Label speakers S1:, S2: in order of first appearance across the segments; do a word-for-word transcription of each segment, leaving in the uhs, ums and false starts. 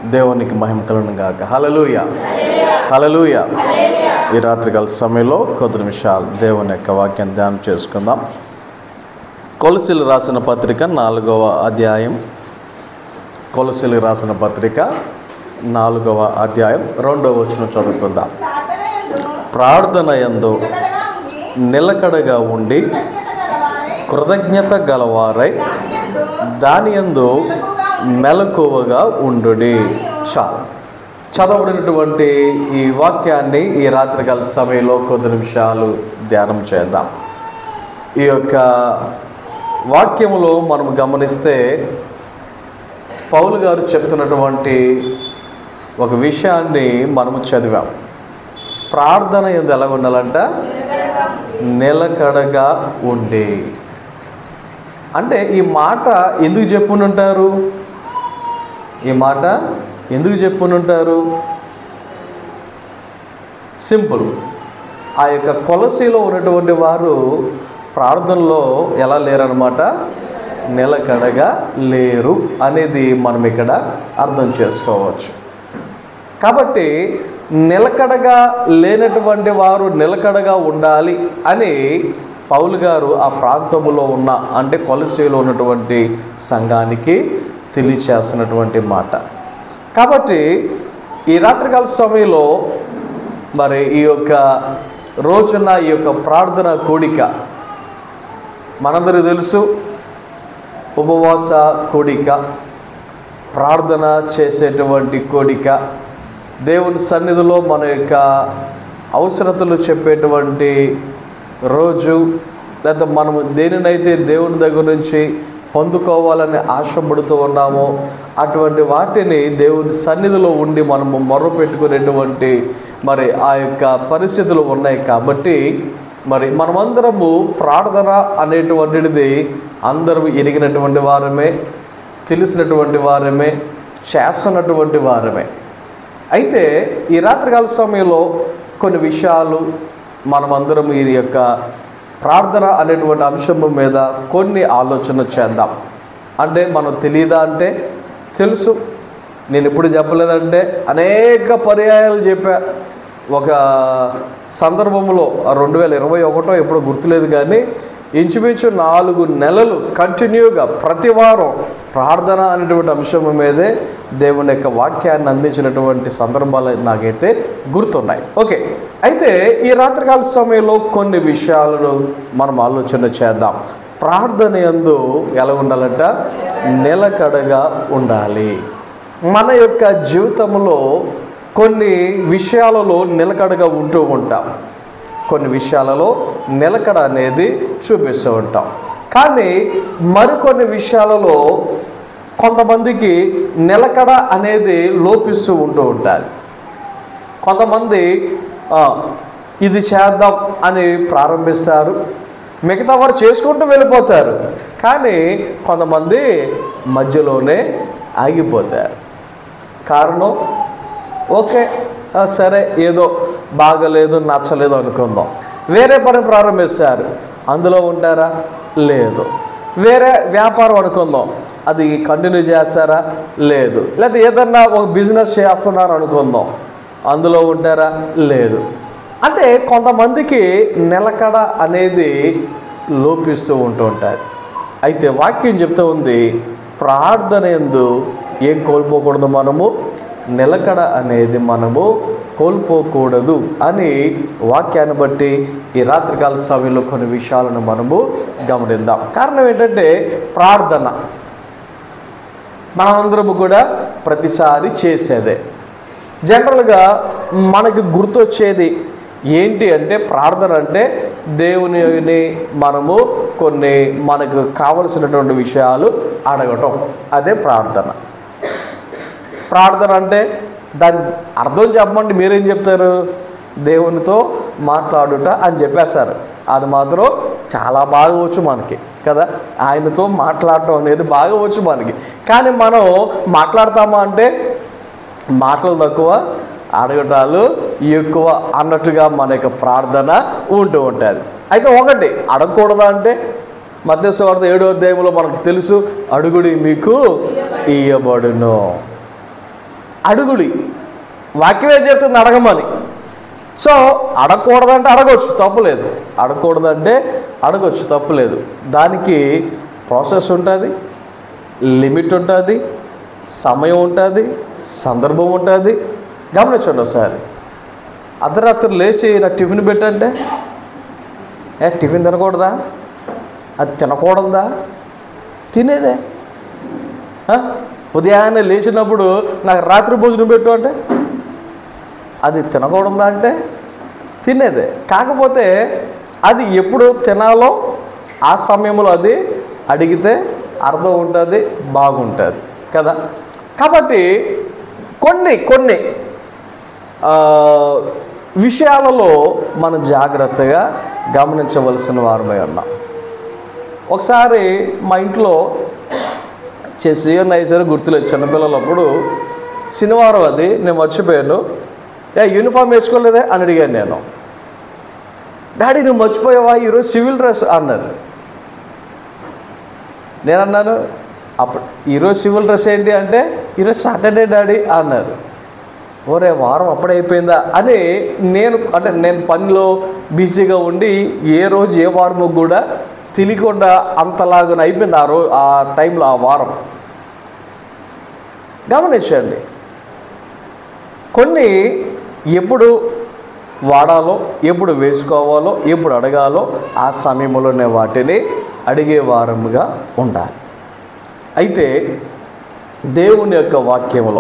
S1: దేవునికి మహిమ కలుగును గాక. హల్లెలూయా, హల్లెలూయా. ఈ రాత్రికాల సమయంలో కొద్ది నిమిషాలు దేవుని యొక్క వాక్యాన్ని ధ్యానం చేసుకుందాం. కొలసీలు రాసిన పత్రిక నాలుగవ అధ్యాయం. కొలసీలు రాసిన పత్రిక నాలుగవ అధ్యాయం రెండవ వచనం చదువుకుందాం. ప్రార్థన యందు నిలకడగా ఉండి కృతజ్ఞత గలవారై దాని యందు మెలకువగా ఉండుడి. చాలు. చదవబడినటువంటి ఈ వాక్యాన్ని ఈ రాత్రికాల సమయంలో కొద్ది నిమిషాలు ధ్యానం చేద్దాం. ఈ యొక్క వాక్యములో మనం గమనిస్తే పౌలు గారు చెప్తున్నటువంటి ఒక విషయాన్ని మనము చదివాం. ప్రార్థన యందు ఎలా ఉండాలంట? నిలకడగా ఉండి. అంటే ఈ మాట ఎందుకు చెప్పునుంటారు? ఈ మాట ఎందుకు చెప్పునుంటారు? సింపుల్. ఆ యొక్క కొలసీలో ఉన్నటువంటి వారు ప్రార్థనలో ఎలా లేరనమాట? నిలకడగా లేరు అనేది మనం ఇక్కడ అర్థం చేసుకోవచ్చు. కాబట్టి నిలకడగా లేనటువంటి వారు నిలకడగా ఉండాలి అని పౌలు గారు ఆ ప్రాంతంలో ఉన్న అంటే కొలసీలో ఉన్నటువంటి సంఘానికి తెలియచేస్తున్నటువంటి మాట. కాబట్టి ఈ రాత్రికాల సమయంలో మరి ఈ యొక్క రోజున ఈ యొక్క ప్రార్థన కూడిక మనందరికీ తెలుసు. ఉపవాస కూడిక, ప్రార్థన చేసేటువంటి కూడిక, దేవుని సన్నిధిలో మన యొక్క అవసరతలు చెప్పేటువంటి రోజు, లేదా మనము దేనినైతే దేవుని దగ్గర నుంచి పొందుకోవాలని ఆశపడుతూ ఉన్నామో అటువంటి వాటిని దేవుని సన్నిధిలో ఉండి మనము మొర్ర పెట్టుకునేటువంటి మరి ఆ యొక్క పరిస్థితులు ఉన్నాయి. కాబట్టి మరి మనమందరము ప్రార్థన అనేటువంటిది అందరూ ఎరిగినటువంటి వారమే, తెలిసినటువంటి వారమే, చేస్తున్నటువంటి వారమే. అయితే ఈ రాత్రికాల సమయంలో కొన్ని విషయాలు మనమందరం ఈ యొక్క ప్రార్థన అనేటువంటి అంశం మీద కొన్ని ఆలోచన చేద్దాం. అంటే మనం తెలియదా అంటే తెలుసు. నేను ఎప్పుడు చెప్పలేదంటే అనేక పర్యాయాలు చెప్పా. ఒక సందర్భంలో రెండు వేల ఇరవై ఒకటో ఎప్పుడో గుర్తులేదు, కానీ ఇంచుమించు నాలుగు నెలలు కంటిన్యూగా ప్రతి వారం ప్రార్థన అనేటువంటి అంశం మీదే దేవుని యొక్క వాక్యాన్ని అందించినటువంటి సందర్భాలు నాకైతే గుర్తున్నాయి. ఓకే, అయితే ఈ రాత్రికాల సమయంలో కొన్ని విషయాలను మనం ఆలోచన చేద్దాం. ప్రార్థన యందు ఎలా ఉండాలంట? నిలకడగా ఉండాలి. మన యొక్క జీవితంలో కొన్ని విషయాలలో నిలకడగా ఉంటూ ఉంటాం, కొన్ని విషయాలలో నిలకడ అనేది చూపిస్తూ ఉంటాం. కానీ మరికొన్ని విషయాలలో కొంతమందికి నిలకడ అనేది లోపిస్తూ ఉంటూ ఉంటుంది. కొంతమంది ఇది చేద్దాం అని ప్రారంభిస్తారు, మిగతా వారు చేసుకుంటూ వెళ్ళిపోతారు. కానీ కొంతమంది మధ్యలోనే ఆగిపోతారు. కారణం ఓకే సరే, ఏదో బాగలేదు, నచ్చలేదు అనుకుందాం. వేరే పని ప్రారంభిస్తారు, అందులో ఉంటారా? లేదు. వేరే వ్యాపారం అనుకుందాం, అది కంటిన్యూ చేస్తారా? లేదు. లేదా ఏదన్నా ఒక బిజినెస్ చేస్తున్నారు అనుకుందాం, అందులో ఉంటారా? లేదు. అంటే కొంతమందికి నిలకడ అనేది లోపిస్తూ ఉంటూ ఉంటారు. అయితే వాక్యం చెప్తూ ఉంది, ప్రార్థన యందు ఏం కోల్పోకూడదు? మనము నిలకడ అనేది మనము కోల్పోకూడదు అని వాక్యాన్ని బట్టి ఈ రాత్రికాల సమయంలో కొన్ని విషయాలను మనము గమనిద్దాం. కారణం ఏంటంటే ప్రార్థన మనందరము కూడా ప్రతిసారి చేసేదే. జనరల్గా మనకి గుర్తొచ్చేది ఏంటి అంటే ప్రార్థన అంటే దేవునిని మనము కొన్ని మనకు కావలసినటువంటి విషయాలు అడగటం, అదే ప్రార్థన. ప్రార్థన అంటే దాని అర్థం చెప్పమంటే మీరేం చెప్తారు? దేవునితో మాట్లాడుట అని చెప్పేస్తారు. అది మాత్రం చాలా బాగా వచ్చు మనకి కదా, ఆయనతో మాట్లాడటం అనేది బాగా వచ్చు మనకి. కానీ మనం మాట్లాడతామా అంటే మాటలు తక్కువ, అడగటాలు ఎక్కువ అన్నట్టుగా మన యొక్క ప్రార్థన ఉంటూ ఉంటుంది. అయితే ఒకటి అడగకూడదా అంటే మత్తయి సువార్త ఏడో అధ్యాయంలో మనకు తెలుసు, అడుగుడి మీకు ఇయ్యబడును. అడుగుడి. వాక్యమే చెప్తుంది అడగమని. సో అడగకూడదంటే అడగవచ్చు, తప్పులేదు. అడగకూడదంటే అడగవచ్చు, తప్పులేదు. దానికి ప్రాసెస్ ఉంటుంది, లిమిట్ ఉంటుంది, సమయం ఉంటుంది, సందర్భం ఉంటుంది. గమనించండి ఒకసారి. అర్ధరాత్రి లేచి నాకు టిఫిన్ పెట్టంటే, ఏ టిఫిన్ తినకూడదా? అది తినకూడదా? తినేదే. ఉదయాన్నే లేచినప్పుడు నాకు రాత్రి భోజనం పెట్టు అంటే అది తినకూడదా? అంటే తినేదే. కాకపోతే అది ఎప్పుడు తినాలో ఆ సమయంలో అది అడిగితే అర్థం ఉంటుంది, బాగుంటుంది కదా. కాబట్టి కొన్ని కొన్ని విషయాలలో మనం జాగ్రత్తగా గమనించవలసిన వారమై ఉన్నాం. ఒకసారి మా ఇంట్లో చేసి నైసరి గుర్తులేదు, చిన్నపిల్లలప్పుడు శనివారం అది నేను మర్చిపోయాను. ఏ యూనిఫామ్ వేసుకోలేదే అని అడిగాను నేను. డాడీ నువ్వు మర్చిపోయావా ఈరోజు సివిల్ డ్రెస్ అన్నారు. నేను అన్నాను అప్పుడు ఈరోజు సివిల్ డ్రెస్ ఏంటి అంటే ఈరోజు సాటర్డే డాడీ అన్నారు. ఓరే వారం అప్పుడే అయిపోయిందా అని నేను అంటే నేను పనిలో బిజీగా ఉండి ఏ రోజు ఏ వారమో కూడా తెలియకుండా అంతలాగా అయిపోయింది ఆ రోజు, ఆ టైంలో, ఆ వారం. గమనించండి, కొన్ని ఎప్పుడు వాడాలో, ఎప్పుడు వేసుకోవాలో, ఎప్పుడు అడగాలో ఆ సమయంలోనే వాటిని అడిగే వారముగా ఉండాలి. అయితే దేవుని యొక్క వాక్యంలో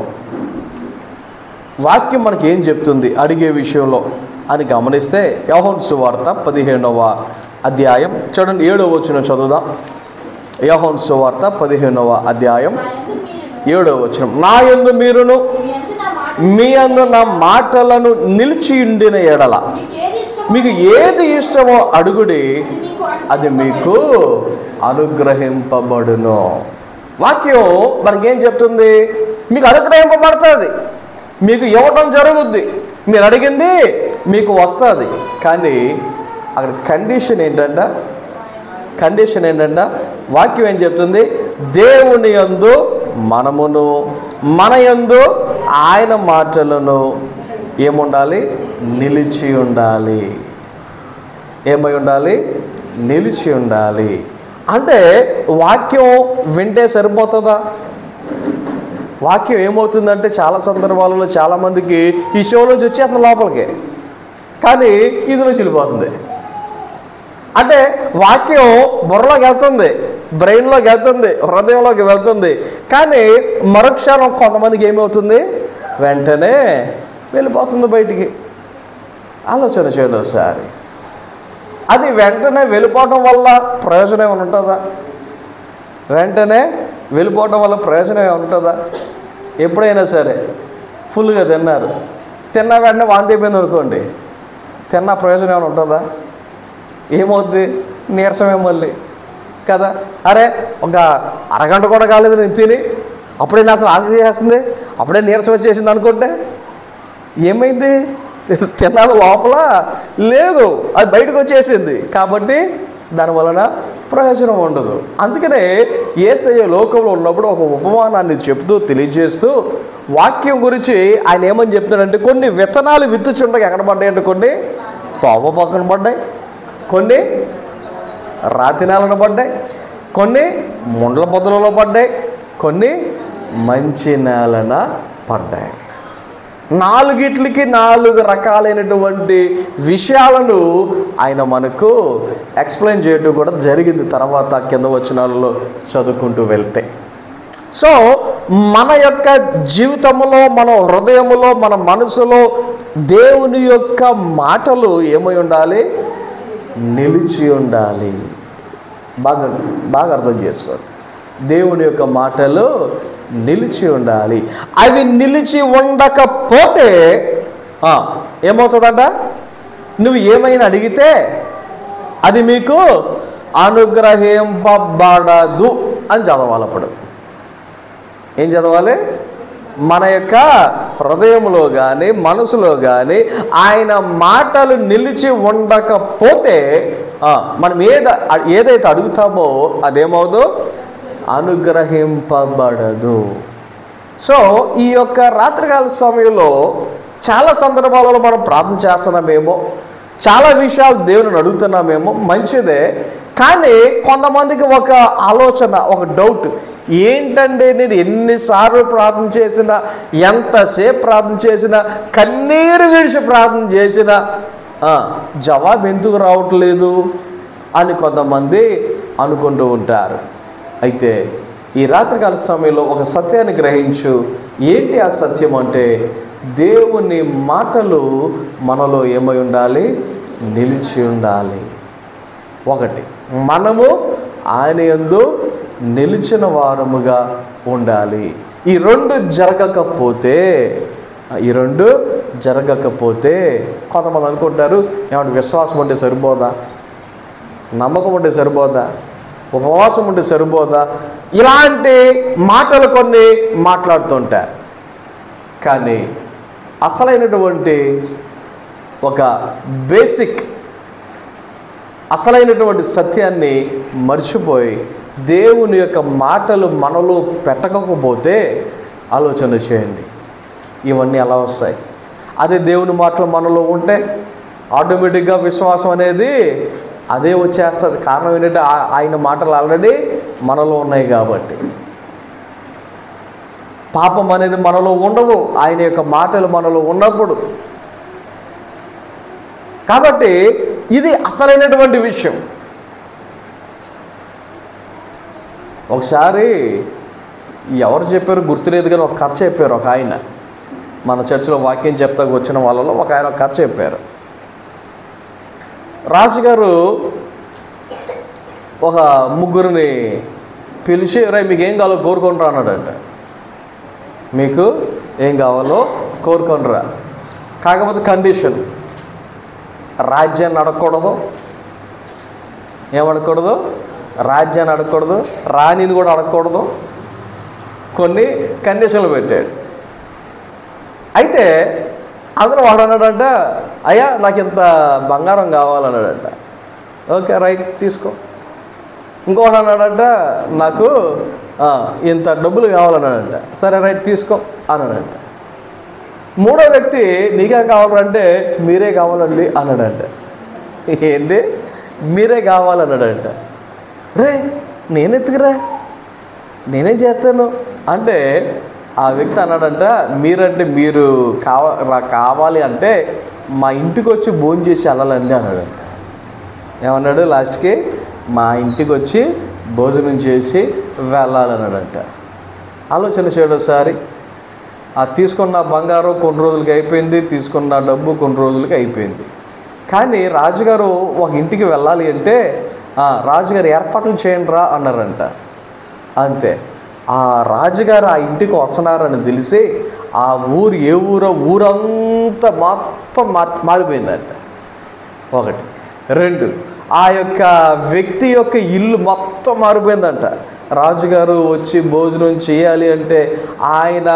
S1: వాక్యం మనకి ఏం చెప్తుంది అడిగే విషయంలో అని గమనిస్తే యోహాను సువార్త పదిహేనవ అధ్యాయం చూడండి, ఏడవ వచనం చదువుదాం. యోహాను సువార్త పదిహేనవ అధ్యాయం ఏడవ వచనం. నా యందు మీరును మీ యందు నా మాటలను నిలిచి ఉండిన ఎడల మీకు ఏది ఇష్టమో అడుగుడి, అది మీకు అనుగ్రహింపబడును. వాక్యం మనకేం చెప్తుంది? మీకు అనుగ్రహింపబడుతుంది, మీకు ఇవ్వటం జరుగుద్ది, మీరు అడిగింది మీకు వస్తుంది. కానీ అక్కడ కండిషన్ ఏంటంట కండిషన్ ఏంటంట వాక్యం ఏం చెప్తుంది? దేవుని యందు మనమును మన యందు ఆయన మాటలను ఏముండాలి? నిలిచి ఉండాలి. ఏమై ఉండాలి? నిలిచి ఉండాలి. అంటే వాక్యం వింటే సరిపోతుందా? వాక్యం ఏమవుతుందంటే చాలా సందర్భాలలో చాలామందికి ఈ షోలోంచి వచ్చేస్తుంది లోపలికి, కానీ ఇదిలో చెల్లిపోతుంది. అంటే వాక్యం బుర్రలోకి వెళ్తుంది, బ్రెయిన్లోకి వెళ్తుంది, హృదయంలోకి వెళ్తుంది, కానీ మరుక్షణం కొంతమందికి ఏమవుతుంది? వెంటనే వెళ్ళిపోతుంది బయటికి. ఆలోచన చేయండి ఒకసారి. అది వెంటనే వెళ్ళిపోవడం వల్ల ప్రయోజనం ఏమైనా ఉంటుందా? వెంటనే వెళ్ళిపోవడం వల్ల ప్రయోజనం ఏమైనా ఉంటుందా? ఎప్పుడైనా సరే ఫుల్గా తిన్నారు, తిన్న వెంటనే వాంతి అయిపోయింది అనుకోండి, తిన్న ప్రయోజనం ఏమైనా ఉంటుందా? ఏమవుద్ది? నీరసమే మళ్ళీ కదా. అరే ఒక అరగంట కూడా కాలేదు నేను తిని, అప్పుడే నాకు ఆకలి చేస్తుంది, అప్పుడే నీరసం వచ్చేసింది అనుకుంటే ఏమైంది? తిన్నాను లోపల లేదు, అది బయటకు వచ్చేసింది. కాబట్టి దానివలన ప్రయోజనం ఉండదు. అందుకనే యేసయ్య లోకంలో ఉన్నప్పుడు ఒక ఉపమానాన్ని చెప్తూ తెలియజేస్తూ వాక్యం గురించి ఆయన ఏమని చెప్తాడంటే, కొన్ని విత్తనాలు విత్తుచుండగా ఎక్కడ పడ్డాయంటే కొన్ని తోవ పక్కన పడ్డాయి, కొన్ని రాతి నేలన పడ్డాయి, కొన్ని ముండ్ల పొదలలో పడ్డాయి, కొన్ని మంచి నేలన పడ్డాయి. నాలుగిట్లకి నాలుగు రకాలైనటువంటి విషయాలను ఆయన మనకు ఎక్స్ప్లెయిన్ చేయడం కూడా జరిగింది. తర్వాత కింద వచనాలలో చదువుకుంటూ వెళ్తే, సో మన యొక్క జీవితంలో, మన హృదయంలో, మన మనసులో దేవుని యొక్క మాటలు ఏమై ఉండాలి? నిలిచి ఉండాలి. బాగా బాగా అర్థం చేసుకోండి. దేవుని యొక్క మాటలు నిలిచి ఉండాలి. అవి నిలిచి ఉండకపోతే ఏమవుతుందంట? నువ్వు ఏమైనా అడిగితే అది మీకు అనుగ్రహింపబడదు అని చదవాలి. అప్పుడు ఏం చదవాలి? మన యొక్క హృదయంలో కానీ మనసులో కానీ ఆయన మాటలు నిలిచి ఉండకపోతే మనం ఏద ఏదైతే అడుగుతామో అదేమవుదు? అనుగ్రహింపబడదు. సో ఈ యొక్క రాత్రికాల సమయంలో చాలా సందర్భాలలో మనం ప్రార్థన చేస్తున్నామేమో, చాలా విషయాలు దేవుని అడుగుతున్నామేమో, మంచిదే. కానీ కొంతమందికి ఒక ఆలోచన, ఒక డౌట్, ఏంటంటే నేను ఎన్నిసార్లు ప్రార్థన చేసినా, ఎంతసేపు ప్రార్థన చేసినా, కన్నీరు విడిచి ప్రార్థన చేసినా జవాబు ఎందుకు రావట్లేదు అని కొంతమంది అనుకుంటూ ఉంటారు. అయితే ఈ రాత్రికాల సమయంలో ఒక సత్యాన్ని గ్రహించు. ఏంటి ఆ సత్యం అంటే, దేవుని మాటలు మనలో ఏమై ఉండాలి? నిలిచి ఉండాలి. ఒకటి, మనము ఆయన యందు నిలిచిన వారముగా ఉండాలి. ఈ రెండు జరగకపోతే ఈ రెండు జరగకపోతే కొంతమంది అనుకుంటారు, ఏమంటే విశ్వాసం ఉంటే సరిపోదా, నమ్మకం ఉంటే సరిపోదా, ఉపవాసం ఉంటే సరిపోదా, ఇలాంటి మాటలు కొన్ని మాట్లాడుతుంటారు. కానీ అసలైనటువంటి ఒక బేసిక్ అసలైనటువంటి సత్యాన్ని మర్చిపోయి దేవుని యొక్క మాటలు మనలో పెట్టకపోతే ఆలోచన చేయండి, ఇవన్నీ ఎలా వస్తాయి? అదే దేవుని మాటలు మనలో ఉంటే ఆటోమేటిక్గా విశ్వాసం అనేది అదే వచ్చేస్తుంది. కారణం ఏంటంటే ఆయన మాటలు ఆల్రెడీ మనలో ఉన్నాయి కాబట్టి. పాపం అనేది మనలో ఉండదు ఆయన యొక్క మాటలు మనలో ఉన్నప్పుడు. కాబట్టి ఇది అసలైనటువంటి విషయం. ఒకసారి ఎవరు చెప్పారు గుర్తులేదు, కానీ ఒక కథ చెప్పారు. ఒక ఆయన మన చర్చిలో వాక్యం చెప్తాకు వచ్చిన వాళ్ళలో ఒక ఆయన ఒక కథ చెప్పారు. రాజుగారు ఒక ముగ్గురిని పిలిచి, రే మీకు ఏం కావాలో కోరుకుంటారా అన్నాడంట. మీకు ఏం కావాలో కోరుకుంటారా, కాకపోతే కండిషన్, రాజ్యాన్ని అడగకూడదు, ఏమడకూడదు, రాజ్యాన్ని అడగకూడదు, రాణిని కూడా అడగకూడదు, కొన్ని కండిషన్లు పెట్టాడు. అయితే అందులో వాడు అన్నాడంట, అయ్యా నాకు ఇంత బంగారం కావాలన్నాడంట. ఓకే రైట్ తీసుకో. ఇంకోటి అన్నాడంట, నాకు ఇంత డబ్బులు కావాలన్నాడంట. సరే రైట్ తీసుకో అన్నాడంట. మూడో వ్యక్తి, నీకే కావాలంటే మీరే కావాలండి అన్నాడంట. ఏంటి మీరే కావాలన్నాడంట. రే నేనెత్తుకురా, నేనేం చేస్తాను అంటే ఆ వ్యక్తి అన్నాడంట, మీరంటే మీరు కావా కావాలి అంటే మా ఇంటికి వచ్చి భోజనం చేసి వెళ్ళాలండి అన్నాడంట. ఏమన్నాడు లాస్ట్కి? మా ఇంటికి వచ్చి భోజనం చేసి వెళ్ళాలన్నాడంట. ఆలోచన చేయడం ఒకసారి. ఆ తీసుకున్న బంగారం కొన్ని రోజులకి అయిపోయింది, తీసుకున్న డబ్బు కొన్ని రోజులకి అయిపోయింది. కానీ రాజుగారు ఒక ఇంటికి వెళ్ళాలి అంటే రాజుగారు ఏర్పాట్లు చేయండి రా అన్నారంట. అంతే, ఆ రాజుగారు ఆ ఇంటికి వస్తున్నారని తెలిసి ఆ ఊరు ఏ ఊరో ఊరంతా మొత్తం మార్ మారిపోయిందంట. ఒకటి. రెండు, ఆ యొక్క వ్యక్తి యొక్క ఇల్లు మొత్తం మారిపోయిందంట. రాజుగారు వచ్చి భోజనం చేయాలి అంటే ఆయన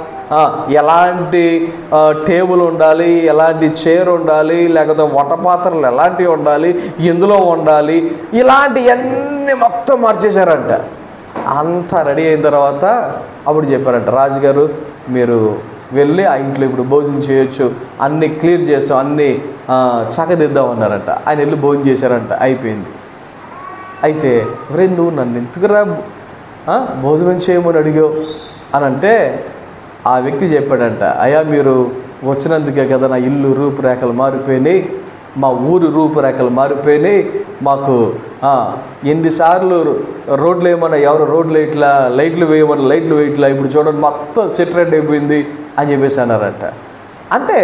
S1: ఎలాంటి టేబుల్ ఉండాలి, ఎలాంటి చైర్ ఉండాలి, లేకపోతే వంట పాత్రలు ఎలాంటివి ఉండాలి, ఎందులో ఉండాలి, ఇలాంటివన్నీ మొత్తం మార్చేశారంట. అంతా రెడీ అయిన తర్వాత అప్పుడు చెప్పారంట, రాజుగారు మీరు వెళ్ళి ఆ ఇంట్లో ఇప్పుడు భోజనం చేయొచ్చు, అన్నీ క్లియర్ చేస్తాం, అన్నీ చక్కదిద్దామన్నారంట. ఆయన వెళ్ళి భోజనం చేశారంట, అయిపోయింది. అయితే రే నువ్వు నన్ను ఎందుకురా భోజనం చేయమని అడిగావు అని అంటే ఆ వ్యక్తి చెప్పాడంట, అయ్యా మీరు వచ్చినందుకే కదా నా ఇల్లు రూపురేఖలు మారిపోయినాయి, మా ఊరు రూపురేఖలు మారిపోయినాయి, మాకు ఎన్నిసార్లు రోడ్లు వేయమన్నా ఎవరు రోడ్లు ఇట్లా లైట్లు వేయమన్నా లైట్లు వేయట్లా, ఇప్పుడు చూడండి మొత్తం సెట్ రెడ్ అయిపోయింది అని చెప్పేసి అన్నారంట. అంటే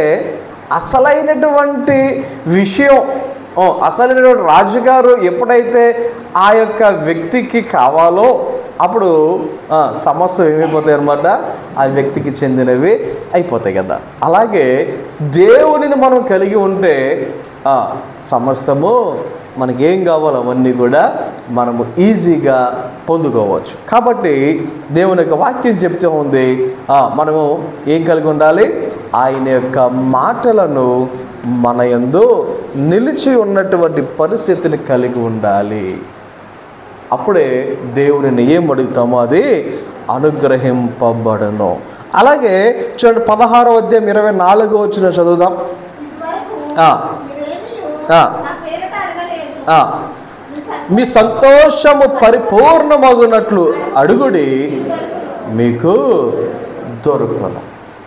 S1: అసలైనటువంటి విషయం, అసలైనటువంటి రాజుగారు ఎప్పుడైతే ఆ యొక్క వ్యక్తికి కావాలో అప్పుడు సమస్య ఏమైపోతాయి అన్నమాట, ఆ వ్యక్తికి చెందినవి అయిపోతాయి కదా. అలాగే దేవునిని మనం కలిగి ఉంటే సమస్తము మనకేం కావాలో అవన్నీ కూడా మనము ఈజీగా పొందుకోవచ్చు. కాబట్టి దేవుని యొక్క వాక్యం చెప్తూ ఉంది, మనము ఏం కలిగి ఉండాలి? ఆయన యొక్క మాటలను మన యందు నిలిచి ఉన్నటువంటి పరిస్థితిని కలిగి ఉండాలి. అప్పుడే దేవుడిని ఏం అడుగుతామో అది అనుగ్రహింపబడును. అలాగే చూడండి, పదహారో అధ్యాయం ఇరవై నాలుగో వచ్చిన చదువుదాం. మీ సంతోషము పరిపూర్ణమగునట్లు అడుగుడి, మీకు దొరుకును.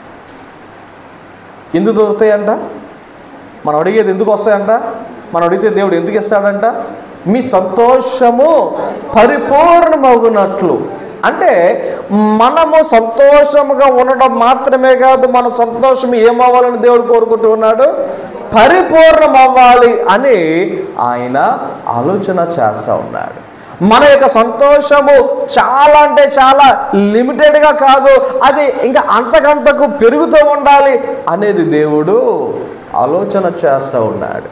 S1: ఎందుకు దొరుకుతాయంట? మనం అడిగేది ఎందుకు వస్తాయంట? మనం అడిగితే దేవుడు ఎందుకు ఇస్తాడంట? మీ సంతోషము పరిపూర్ణమగునట్లు. అంటే మనము సంతోషముగా ఉండడం మాత్రమే కాదు, మన సంతోషం ఏమవ్వాలని దేవుడు కోరుకుంటూ ఉన్నాడు, పరిపూర్ణం అవ్వాలి అని ఆయన ఆలోచన చేస్తూ ఉన్నాడు. మన యొక్క సంతోషము చాలా అంటే చాలా లిమిటెడ్గా కాదు, అది ఇంకా అంతకంతకు పెరుగుతూ ఉండాలి అనేది దేవుడు ఆలోచన చేస్తూ ఉన్నాడు.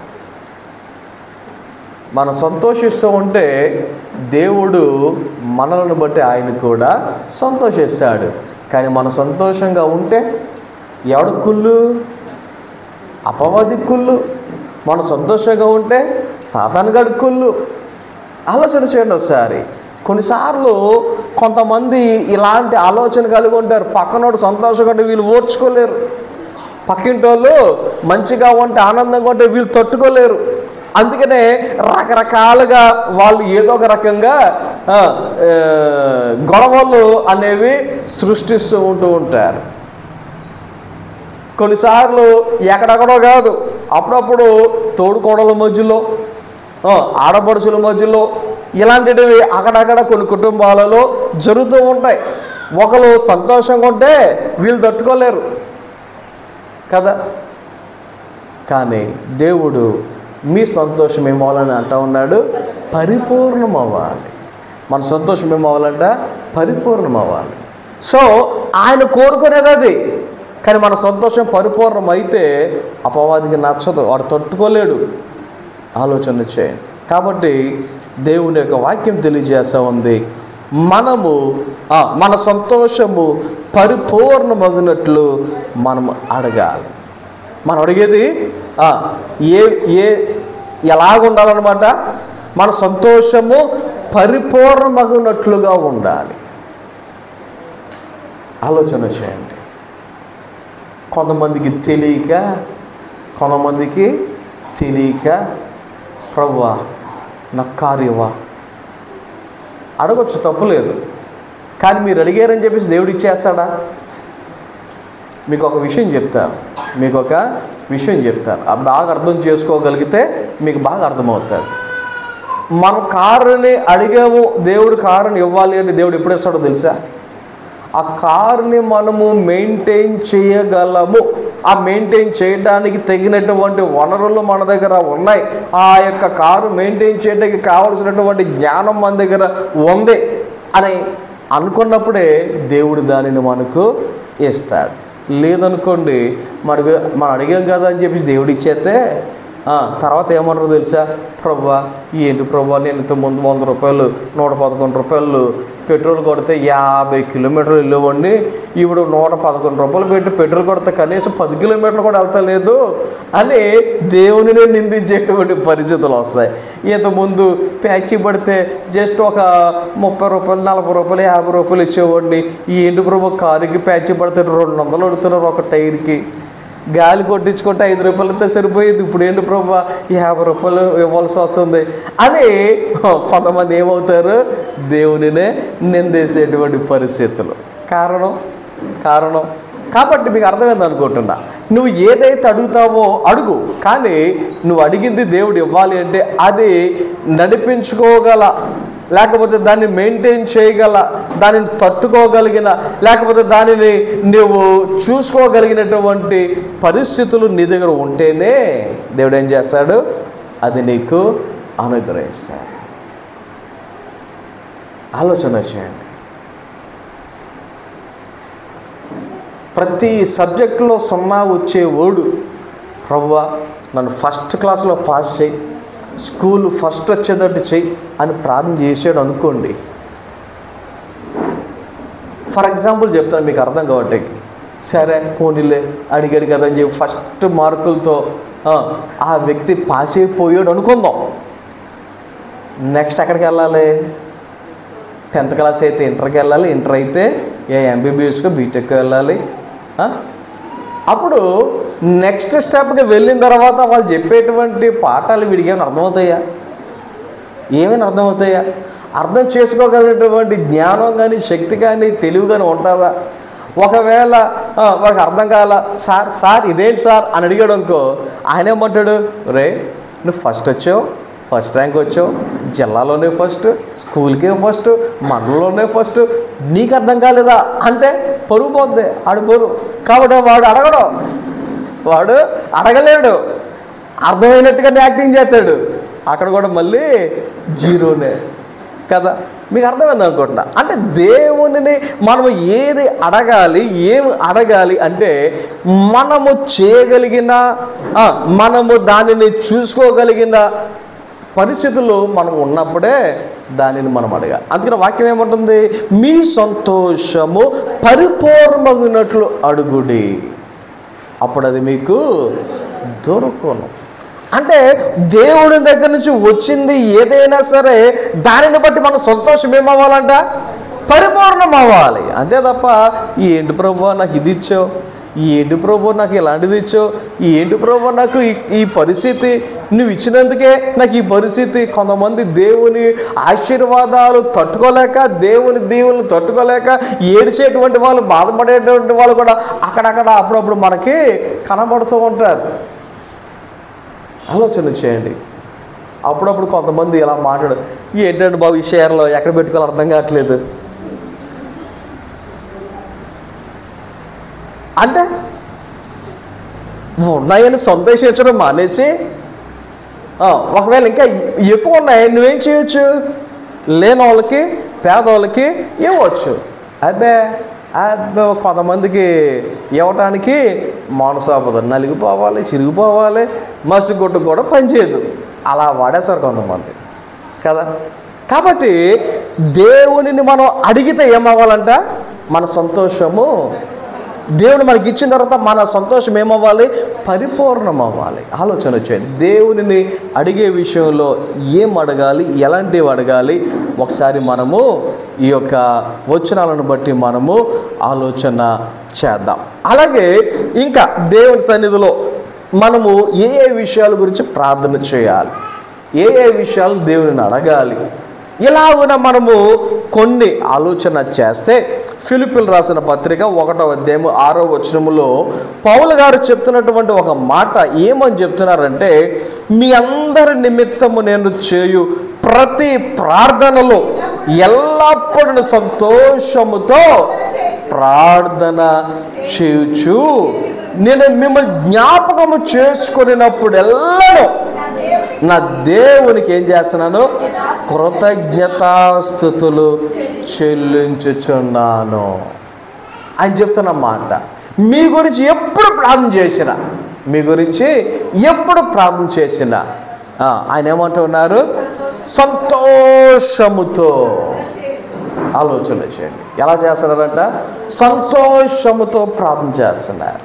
S1: మనం సంతోషిస్తూ ఉంటే దేవుడు మనలను బట్టి ఆయన కూడా సంతోషిస్తాడు. కానీ మనం సంతోషంగా ఉంటే ఎవడు కుళ్ళు? అపవాది కుళ్ళు. మనం సంతోషంగా ఉంటే సాతానుగాడి కుళ్ళు. ఆలోచన చేయండి ఒకసారి. కొన్నిసార్లు కొంతమంది ఇలాంటి ఆలోచన కలిగి ఉంటారు. పక్కనోడు సంతోషంగా ఉంటే వీళ్ళు ఓర్చుకోలేరు, పక్కింటి వాళ్ళు మంచిగా ఉంటే ఆనందంగా ఉంటే వీళ్ళు తట్టుకోలేరు. అందుకనే రకరకాలుగా వాళ్ళు ఏదో ఒక రకంగా గొడవలు అనేవి సృష్టిస్తూ ఉంటూ ఉంటారు. కొన్నిసార్లు ఎక్కడెక్కడో కాదు, అప్పుడప్పుడు తోడుకోడల మధ్యలో, ఆడపడుచుల మధ్యలో ఇలాంటివి అక్కడక్కడ కొన్ని కుటుంబాలలో జరుగుతూ ఉంటాయి. ఒకరు సంతోషంగా ఉంటే వీళ్ళు తట్టుకోలేరు కదా. కానీ దేవుడు మీ సంతోషం ఏమవ్వాలని అంటూ ఉన్నాడు, పరిపూర్ణం అవ్వాలి. మన సంతోషం ఏమవ్వాలంట? పరిపూర్ణం అవ్వాలి. సో ఆయన కోరుకునేది అది. కానీ మన సంతోషం పరిపూర్ణం అయితే అపవాదికి నచ్చదు, వాడు తట్టుకోలేడు. ఆలోచన చేయండి. కాబట్టి దేవుని యొక్క వాక్యం తెలియజేస్తూ ఉంది, మనము మన సంతోషము పరిపూర్ణమగినట్లు మనం అడగాలి. మనం అడిగేది ఏ ఏ ఎలాగుండాలన్నమాట? మన సంతోషము పరిపూర్ణమగినట్లుగా ఉండాలి. ఆలోచన చేయండి. కొంతమందికి తెలియక కొంతమందికి తెలియక ప్రభువా నాకు కార్యవా అడగొచ్చు, తప్పులేదు. కానీ మీరు అడిగారని చెప్పేసి దేవుడు ఇచ్చేస్తాడా? మీకు ఒక విషయం చెప్తాను మీకు ఒక విషయం చెప్తాను అది బాగా అర్థం చేసుకోగలిగితే మీకు బాగా అర్థమవుతుంది. మన కారుని అడిగాము, దేవుడు కారుని ఇవ్వాలి అంటే దేవుడు ఎప్పుడు ఇస్తాడో తెలుసా? ఆ కారుని మనము మెయింటైన్ చేయగలము, ఆ మెయింటైన్ చేయడానికి తగినటువంటి వనరులు మన దగ్గర ఉన్నాయి, ఆ యొక్క కారు మెయింటైన్ చేయడానికి కావలసినటువంటి జ్ఞానం మన దగ్గర ఉంది అని అనుకున్నప్పుడే దేవుడు దానిని మనకు ఇస్తాడు. లేదనుకోండి, మరి మనం అడిగాం కదా అని చెప్పేసి దేవుడు ఇచ్చేస్తే తర్వాత ఏమంటారో తెలుసా? ప్రభువా ఏంటి ప్రభువా, నేను ఇంత ముందు వంద రూపాయలు నూట పదకొండు రూపాయలు పెట్రోల్ కొడితే యాభై కిలోమీటర్లు వెళ్ళేవాడిని, ఇప్పుడు నూట పదకొండు రూపాయలు పెట్టి పెట్రోల్ కొడితే కనీసం పది కిలోమీటర్లు కూడా వెళ్తలేదు అని దేవునినే నిందించేటువంటి పరిస్థితులు వస్తాయి. ఇంతకుముందు ప్యాచీ పడితే జస్ట్ ఒక ముప్పై రూపాయలు నలభై రూపాయలు యాభై రూపాయలు ఇచ్చేవాడిని, ఈ ఏంటి ప్రభు కారుకి ప్యాచీ పడితే రెండు వందలు అడుగుతున్నారు ఒక టైర్కి, గాలి కొట్టించుకుంటే ఐదు రూపాయలతో సరిపోయేది, ఇప్పుడు ఏంటి ప్రభు యాభై రూపాయలు ఇవ్వాల్సి వస్తుంది అని కొంతమంది ఏమవుతారు? దేవునినే నిందేసేటువంటి పరిస్థితులు. కారణం కారణం కాబట్టి మీకు అర్థమైంది అనుకుంటున్నా. నువ్వు ఏదైతే అడుగుతావో అడుగు, కానీ నువ్వు అడిగింది దేవుడు ఇవ్వాలి అంటే అది నడిపించుకోగల, లేకపోతే దాన్ని మెయింటైన్ చేయగల, దానిని తట్టుకోగలిగిన, లేకపోతే దానిని నువ్వు చూసుకోగలిగినటువంటి పరిస్థితులు నీ దగ్గర ఉంటేనే దేవుడు ఏం చేస్తాడు? అది నీకు అనుగ్రహిస్తాడు. ఆలోచన చేయండి. ప్రతి సబ్జెక్టులో సున్నా వచ్చే ఓడు ప్రభువా నన్ను ఫస్ట్ క్లాస్లో పాస్ చేయి, స్కూల్ ఫస్ట్ వచ్చేటట్టు చెయ్యి అని ప్రార్థన చేసాడు అనుకోండి. ఫర్ ఎగ్జాంపుల్ చెప్తాను మీకు అర్థం కావటానికి. సరే పోనీలే అడిగాడు కదా అని చెప్పి ఫస్ట్ మార్కులతో ఆ వ్యక్తి పాస్ అయిపోయాడు అనుకుందాం. నెక్స్ట్ ఎక్కడికి వెళ్ళాలి? టెన్త్ క్లాస్ అయితే ఇంటర్కి వెళ్ళాలి, ఇంటర్ అయితే ఏ ఎంబీబీఎస్కో బీటెక్కి వెళ్ళాలి. అప్పుడు నెక్స్ట్ స్టెప్కి వెళ్ళిన తర్వాత వాళ్ళు చెప్పేటువంటి పాఠాలు వీడికి ఏమైనా అర్థమవుతాయా? ఏమైనా అర్థమవుతాయా? అర్థం చేసుకోగలిగినటువంటి జ్ఞానం కానీ శక్తి కానీ తెలివి కానీ ఉంటుందా? ఒకవేళ వాడికి అర్థం కాల, సార్ సార్ ఇదేంటి సార్ అని అడిగాడు అనుకో, ఆయన ఏమంటాడు, రే నువ్వు ఫస్ట్ వచ్చావు, ఫస్ట్ ర్యాంక్ వచ్చావు, జిల్లాలోనే ఫస్ట్, స్కూల్కే ఫస్ట్, మండలంలోనే ఫస్ట్, నీకు అర్థం కాలేదా అంటే పరుగు పోద్ది, ఆడు పరుగు. కాబట్టి వాడు అడగడు, వాడు అడగలేడు, అర్థమైనట్టుగానే యాక్టింగ్ చేస్తాడు, అక్కడ కూడా మళ్ళీ జీరోనే కదా. మీకు అర్థమైంది అనుకుంటున్నా. అంటే దేవునిని మనం ఏది అడగాలి, ఏమి అడగాలి అంటే మనము చేయగలిగిన, మనము దానిని చూసుకోగలిగిన పరిస్థితుల్లో మనం ఉన్నప్పుడే దానిని మనం అడగాలి. అందుకని వాక్యం ఏమంటుంది, మీ సంతోషము పరిపూర్ణమైనట్లు అడుగుడి, అప్పుడు అది మీకు దొరకను. అంటే దేవుడి దగ్గర నుంచి వచ్చింది ఏదైనా సరే దానిని బట్టి మన సంతోషం ఏమవ్వాలంట, పరిపూర్ణం అవ్వాలి. అంతే తప్ప ఏంటి ప్రభు నాకు ఇది ఇచ్చావు, ఏంటి ప్రభు నాకు ఇలాంటిది ఇచ్చావు, ఏంటి ప్రభు నాకు ఈ పరిస్థితి, నువ్వు ఇచ్చినందుకే నాకు ఈ పరిస్థితి. కొంతమంది దేవుని ఆశీర్వాదాలు తట్టుకోలేక, దేవుని దీవులను తట్టుకోలేక ఏడిచేటువంటి వాళ్ళు, బాధపడేటువంటి వాళ్ళు కూడా అక్కడక్కడ అప్పుడప్పుడు మనకి కనబడుతూ ఉంటారు. ఆలోచన చేయండి. అప్పుడప్పుడు కొంతమంది ఇలా మాట్లాడు, ఏంటంటే బాబు ఈ షేర్లో ఎక్కడ పెట్టుకోవాలి అర్థం కావట్లేదు అంటే ఉన్నాయని సంతోషించడం మానేసి, ఒకవేళ ఇంకా ఎక్కువ ఉన్నాయి నువ్వేం చేయొచ్చు, లేని వాళ్ళకి పేదవాళ్ళకి ఇవ్వచ్చు. అబ్బే అబ్బే కొంతమందికి ఇవ్వటానికి మానసాపద నలిగిపోవాలి, చిరిగిపోవాలి, మసిగొట్టు కూడా పనిచేయదు, అలా వాడేశారు కొంతమంది కదా. కాబట్టి దేవునిని మనం అడిగితే ఏమవ్వాలంట, మన సంతోషము, దేవుని మనకి ఇచ్చిన తర్వాత మన సంతోషం ఏమవ్వాలి, పరిపూర్ణం అవ్వాలి. ఆలోచన చేయండి, దేవునిని అడిగే విషయంలో ఏం అడగాలి, ఎలాంటివి అడగాలి, ఒకసారి మనము ఈ యొక్క వచనాలను బట్టి మనము ఆలోచన చేద్దాం. అలాగే ఇంకా దేవుని సన్నిధిలో మనము ఏ ఏ విషయాల గురించి ప్రార్థన చేయాలి, ఏ ఏ విషయాలు దేవునిని అడగాలి, ఇలాగున మనము కొన్ని ఆలోచన చేస్తే, ఫిలిప్పీయులకు రాసిన పత్రిక ఒకటో అధ్యాయం ఆరో వచనములో పౌలు గారు చెప్తున్నటువంటి ఒక మాట ఏమని చెప్తున్నారంటే, మీ అందరి నిమిత్తము నేను చేయు ప్రతి ప్రార్థనలో ఎల్లప్పుడూ సంతోషముతో ప్రార్థన చేయుచు నేను మిమ్మల్ని జ్ఞాపకము చేసుకున్నప్పుడెల్లాను నా దేవునికి ఏం చేస్తున్నాను, కృతజ్ఞతాస్తుతులు చెల్లించుచున్నాను అని చెప్తున్న మాట. మీ గురించి ఎప్పుడు ప్రార్థన చేసినా, మీ గురించి ఎప్పుడు ప్రార్థన చేసినా ఆయన ఏమంటున్నారు, సంతోషముతో. ఆలోచన చేయండి, ఎలా చేస్తున్నారంట, సంతోషముతో ప్రార్థన చేస్తున్నారు.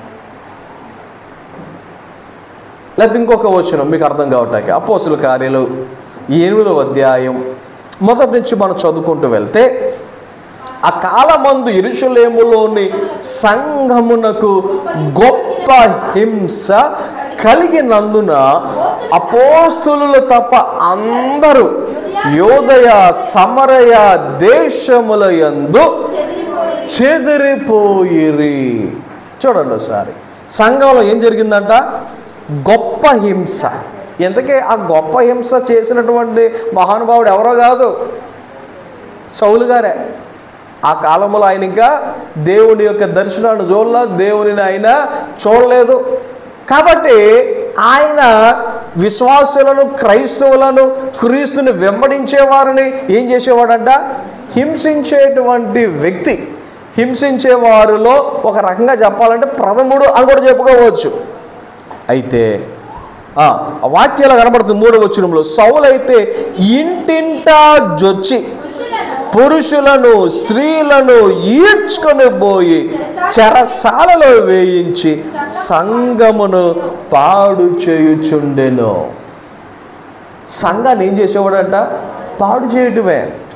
S1: లేకపోతే ఇంకొక వచనం మీకు అర్థం కావటానికి అపోస్తుల కార్యాలు ఎనిమిదవ అధ్యాయం మొదటి నుంచి మనం చదువుకుంటూ వెళ్తే, ఆ కాలమందు యెరూషలేములోని సంఘమునకు గొప్ప హింస కలిగినందున అపోస్తులు తప్ప అందరూ యోదయ సమరయ దేశముల యందు చెదిరిపోయిరి. చూడండి ఒకసారి, సంఘంలో ఏం జరిగిందంట, గొప్ప హింస. ఎందుకే ఆ గొప్ప హింస చేసినటువంటి మహానుభావుడు ఎవరో కాదు, సౌలు గారే. ఆ కాలంలో ఆయన ఇంకా దేవుని యొక్క దర్శనాన్ని చూడలే, దేవునిని ఆయన చూడలేదు. కాబట్టి ఆయన విశ్వాసులను, క్రైస్తవులను, క్రీస్తుని వెంబడించేవారిని ఏం చేసేవాడంట, హింసించేటువంటి వ్యక్తి. హింసించే వారిలో ఒక రకంగా చెప్పాలంటే ప్రథముడు అని కూడా చెప్పుకోవచ్చు. అయితే ఆ వాక్యాలు కనబడుతుంది మూడవ వచనంలో, సౌలైతే ఇంటింటా జొచ్చి పురుషులను స్త్రీలను ఈడ్చుకొని పోయి చెరసాలలో వేయించి సంఘమును పాడు చేయుచుండెను. సంఘాన్ని ఏం చేసేవాడంట, పాడు చేయటమే.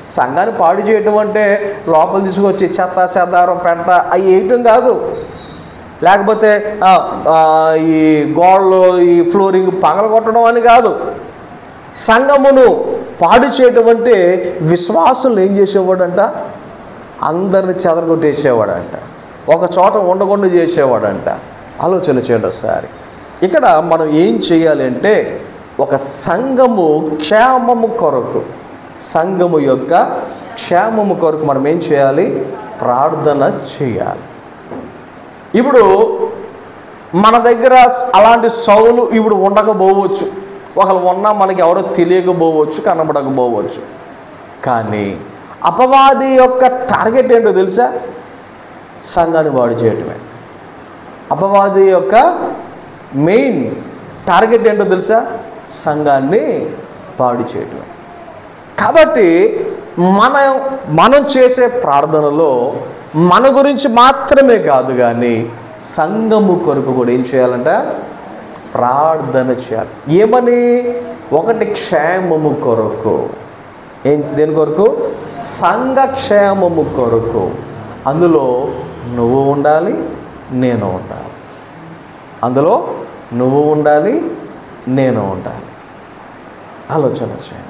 S1: సంఘాన్ని పాడు చేయటం అంటే లోపల తీసుకొచ్చి చెత్త చెదారం పెంట అవి వేయటం కాదు, లేకపోతే ఈ గోడలు ఈ ఫ్లోరింగ్ పగలగొట్టడం అని కాదు. సంఘమును పాడు చేయటం అంటే విశ్వాసులు ఏం చేసేవాడంట, అందరిని చెదరగొట్టేసేవాడంట, ఒక చోట ఉండకుండా చేసేవాడంట. ఆలోచన చేయండి ఒకసారి. ఇక్కడ మనం ఏం చేయాలి అంటే, ఒక సంఘము క్షేమము కొరకు, సంఘము యొక్క క్షేమము కొరకు మనం ఏం చేయాలి, ప్రార్థన చేయాలి. ఇప్పుడు మన దగ్గర అలాంటి సౌలు ఇప్పుడు ఉండకపోవచ్చు, ఒకళ్ళు ఉన్నా మనకి ఎవరో తెలియకపోవచ్చు, కనబడకపోవచ్చు. కానీ అపవాది యొక్క టార్గెట్ ఏంటో తెలుసా, సంఘాన్ని పాడు చేయటమే. అపవాది యొక్క మెయిన్ టార్గెట్ ఏంటో తెలుసా, సంఘాన్ని పాడు చేయటమే. కాబట్టి మనం మనం చేసే ప్రార్థనలో మన గురించి మాత్రమే కాదు కానీ సంఘము కొరకు కూడా ఏం చేయాలంట, ప్రార్థన చేయాలి. ఏమని, ఒకటి క్షేమము కొరకు. ఏం దేని కొరకు, సంఘ క్షేమము కొరకు. అందులో నువ్వు ఉండాలి, నేను ఉండాలి. అందులో నువ్వు ఉండాలి, నేను ఉండాలి. ఆలోచన చేయండి.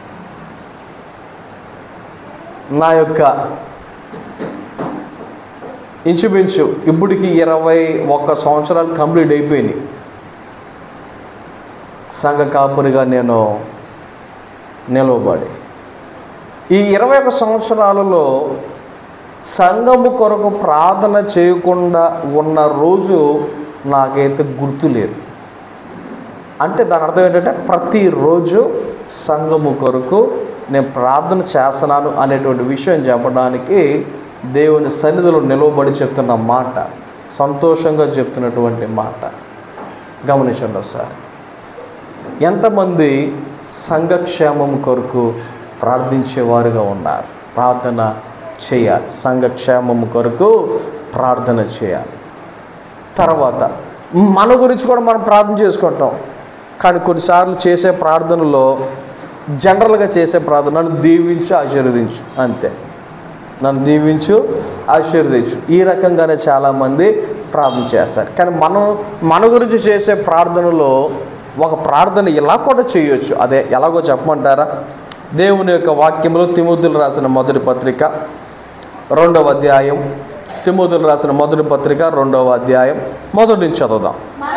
S1: నా యొక్క ఇంచుమించు ఇప్పటికి ఇరవై ఒక్క సంవత్సరాలు కంప్లీట్ అయిపోయినాయి సంఘ కాపురిగా నేను నిలవబడి. ఈ ఇరవై ఒక్క సంవత్సరాలలో సంఘము కొరకు ప్రార్థన చేయకుండా ఉన్న రోజు నాకైతే గుర్తు లేదు. అంటే దాని అర్థం ఏంటంటే, ప్రతిరోజు సంఘము కొరకు నేను ప్రార్థన చేస్తున్నాను అనేటువంటి విషయం చెప్పడానికి దేవుని సన్నిధిలో నిలవబడి చెప్తున్న మాట, సంతోషంగా చెప్తున్నటువంటి మాట. గమనించండి ఒకసారి. ఎంతమంది సంఘక్షేమం కొరకు ప్రార్థించేవారుగా ఉన్నారు? ప్రార్థన చేయాలి, సంఘక్షేమం కొరకు ప్రార్థన చేయాలి. తర్వాత మన గురించి కూడా మనం ప్రార్థన చేసుకుంటాం. కానీ కొన్నిసార్లు చేసే ప్రార్థనలో జనరల్గా చేసే ప్రార్థన, నన్ను దీవించు ఆశీర్వదించు, అంతే. నన్ను దీవించు ఆశీర్వదించు, ఈ రకంగానే చాలామంది ప్రార్థన చేస్తారు. కానీ మనం మన గురించి చేసే ప్రార్థనలో ఒక ప్రార్థన ఇలా కూడా చేయొచ్చు. అదే ఎలాగో చెప్పమంటారా? దేవుని యొక్క వాక్యంలో తిమోతిలు రాసిన మొదటి పత్రిక రెండవ అధ్యాయం, తిమోతిలు రాసిన మొదటి పత్రిక రెండవ అధ్యాయం మొదటి నుంచి చదువుదాం.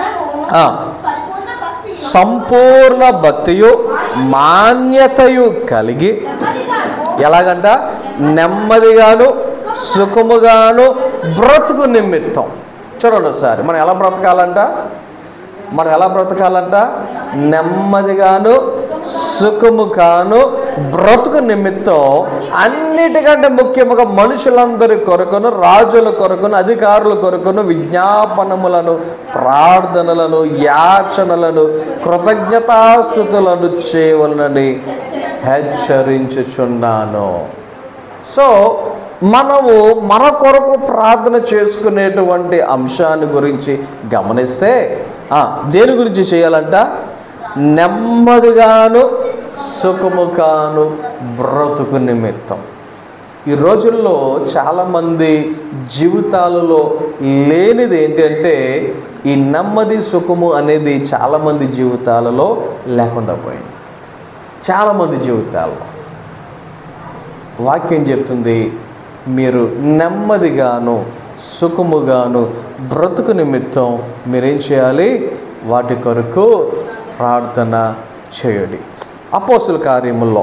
S1: సంపూర్ణ భక్తియు మాన్యతయు కలిగి, ఎలాగంట, నెమ్మదిగాను సుఖముగాను బ్రతుకు నిమిత్తం. చూడండి ఒకసారి, మనం ఎలా బ్రతకాలంట, మనం ఎలా బ్రతకాలంట, నెమ్మదిగాను సుఖము కాను బ్రతుకు నిమిత్తం, అన్నిటికంటే ముఖ్యముగా మనుషులందరి కొరకును, రాజుల కొరకును, అధికారుల కొరకును విజ్ఞాపనములను, ప్రార్థనలను, యాచనలను, కృతజ్ఞతాస్తుతులను చేయవలనని హెచ్చరించుచున్నాను. సో మనము మన కొరకు ప్రార్థన చేసుకునేటువంటి అంశాన్ని గురించి గమనిస్తే, దేని గురించి చేయాలంట, నెమ్మదిగాను సుఖము కాను బ్రతుకు నిమిత్తం. ఈ రోజుల్లో చాలామంది జీవితాలలో లేనిది ఏంటంటే, ఈ నెమ్మది సుఖము అనేది చాలామంది జీవితాలలో లేకుండా పోయింది. చాలామంది జీవితాల్లో వాక్యం చెప్తుంది, మీరు నెమ్మదిగాను సుఖముగాను బ్రతుకు నిమిత్తం మీరేం చేయాలి, వాటి కొరకు ప్రార్థన చేయండి. అపోస్తుల కార్యముల్లో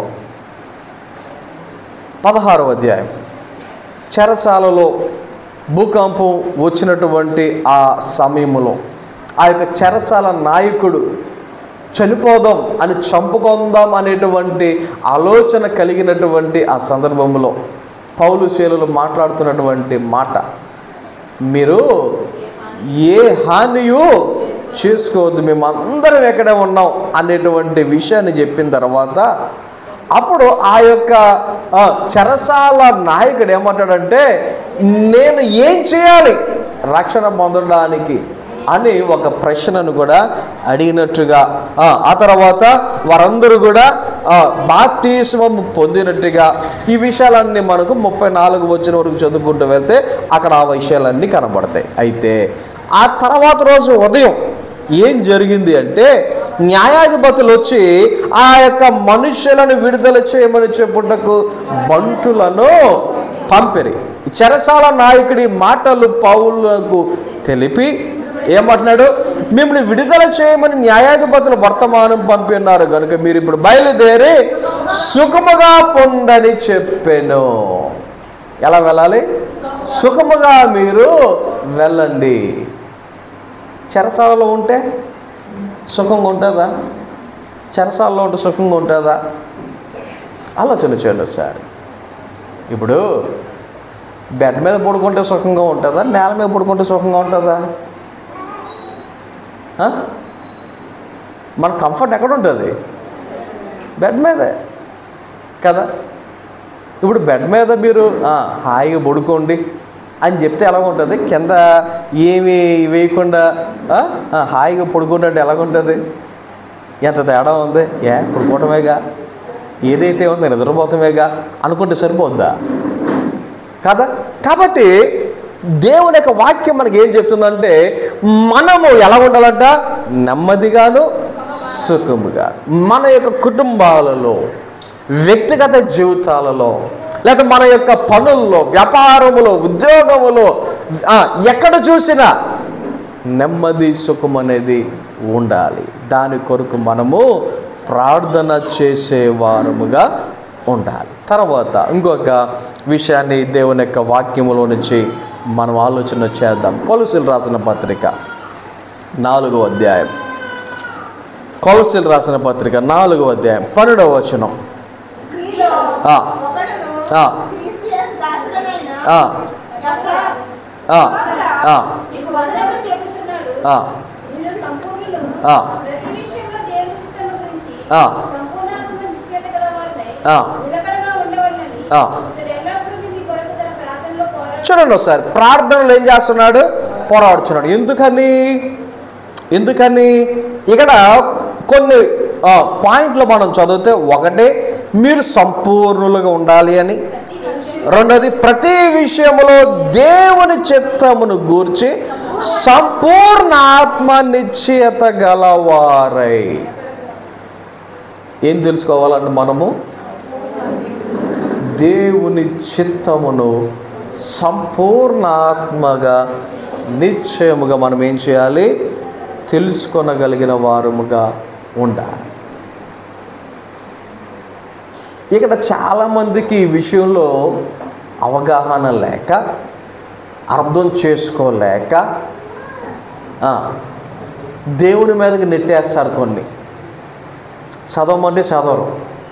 S1: పదహారవ అధ్యాయం, చెరసాలలో భూకంపం వచ్చినటువంటి ఆ సమయంలో ఆ యొక్క చెరసాల నాయకుడు చనిపోదాం అని, చంపుకుందాం అనేటువంటి ఆలోచన కలిగినటువంటి ఆ సందర్భంలో పౌలు శీలలు మాట్లాడుతున్నటువంటి మాట, మీరు ఏ హానియు చేసుకోవద్దు, మేము అందరం ఎక్కడే ఉన్నాం అనేటువంటి విషయాన్ని చెప్పిన తర్వాత, అప్పుడు ఆ యొక్క చెరసాల నాయకుడు ఏమంటాడంటే, నేను ఏం చేయాలి రక్షణ పొందడానికి అని ఒక ప్రశ్నను కూడా అడిగినట్టుగా, ఆ తర్వాత వారందరూ కూడా బాప్తిస్మము పొందినట్టుగా ఈ విషయాలన్నీ మనకు ముప్పై నాలుగు వచ్చిన వరకు చదువుకుంటూ వెళ్తే అక్కడ ఆ విషయాలన్నీ కనబడతాయి. అయితే ఆ తర్వాత రోజు ఉదయం ఏం జరిగింది అంటే, న్యాయాధిపతులు వచ్చి ఆ యొక్క మనుషులను విడుదల చేయమని చెప్పుటకు బంటులను పంపిరి. చెరసాల నాయకుడి మాటలు పౌలులకు తెలిపి ఏమంటున్నాడు, మిమ్మల్ని విడుదల చేయమని న్యాయాధిపతులు వర్తమానం పంపిన్నారు కనుక మీరు ఇప్పుడు బయలుదేరి సుఖముగా పొందని చెప్పాను. ఎలా వెళ్ళాలి? సుఖముగా మీరు వెళ్ళండి. చెరసాలలో ఉంటే సుఖంగా ఉంటుందా? చెరసాలలో ఉంటే సుఖంగా ఉంటుందా? ఆలోచన చేయండి సార్. ఇప్పుడు బెడ్ మీద పడుకుంటే సుఖంగా ఉంటుందా? నేల మీద పడుకుంటే సుఖంగా ఉంటుందా? మన కంఫర్ట్ ఎక్కడ ఉంటుంది? బెడ్ మీదే కదా. ఇప్పుడు బెడ్ మీద మీరు హాయిగా పడుకోండి అని చెప్తే ఎలా ఉంటుంది? కింద ఏమి వేయకుండా హాయిగా పడుకోండి అంటే ఎలాగుంటుంది? ఎంత తేడా ఉంది. ఏ పడుకోవటమేగా, ఏదైతే ఉందో నిద్రపోవటమేగా అనుకుంటే సరిపోద్దా కదా. కాబట్టి దేవుని యొక్క వాక్యం మనకి ఏం చెప్తుందంటే, మనము ఎలా ఉండాలంట? నెమ్మదిగాను సుఖముగా. మన యొక్క కుటుంబాలలో, వ్యక్తిగత జీవితాలలో, లేకపోతే మన యొక్క పనుల్లో, వ్యాపారములో, ఉద్యోగములో, ఎక్కడ చూసినా నెమ్మది సుఖం అనేది ఉండాలి. దాని కొరకు మనము ప్రార్థన చేసేవారముగా ఉండాలి. తర్వాత ఇంకొక విషయాన్ని దేవుని యొక్క వాక్యములో నుంచి మనం ఆలోచన చేద్దాం. కొలొస్సీయులకు రాసిన పత్రిక నాలుగో అధ్యాయం కొలొస్సీయులకు రాసిన పత్రిక నాలుగో అధ్యాయం పన్నెండవ వచనం. చూడండి ఒకసారి, ప్రార్థనలు ఏం చేస్తున్నాడు? పోరాడుతున్నాడు. ఎందుకని ఎందుకని ఇక్కడ కొన్ని పాయింట్లు మనం చదివితే, ఒకటి మీరు సంపూర్ణులుగా ఉండాలి అని, రెండోది ప్రతి విషయంలో దేవుని చిత్తమును గూర్చి సంపూర్ణ ఆత్మ నిశ్చయత గలవారై. ఏం తెలుసుకోవాలంటే మనము దేవుని చిత్తమును సంపూర్ణ ఆత్మగా నిశ్చయముగా మనం ఏం చేయాలి? తెలుసుకొనగలిగిన వారముగా ఉండాలి. ఇక్కడ చాలామందికి ఈ విషయంలో అవగాహన లేక, అర్థం చేసుకోలేక దేవుని మీదకి నెట్టేస్తారు. కొన్ని చదవమంటే చదవరు,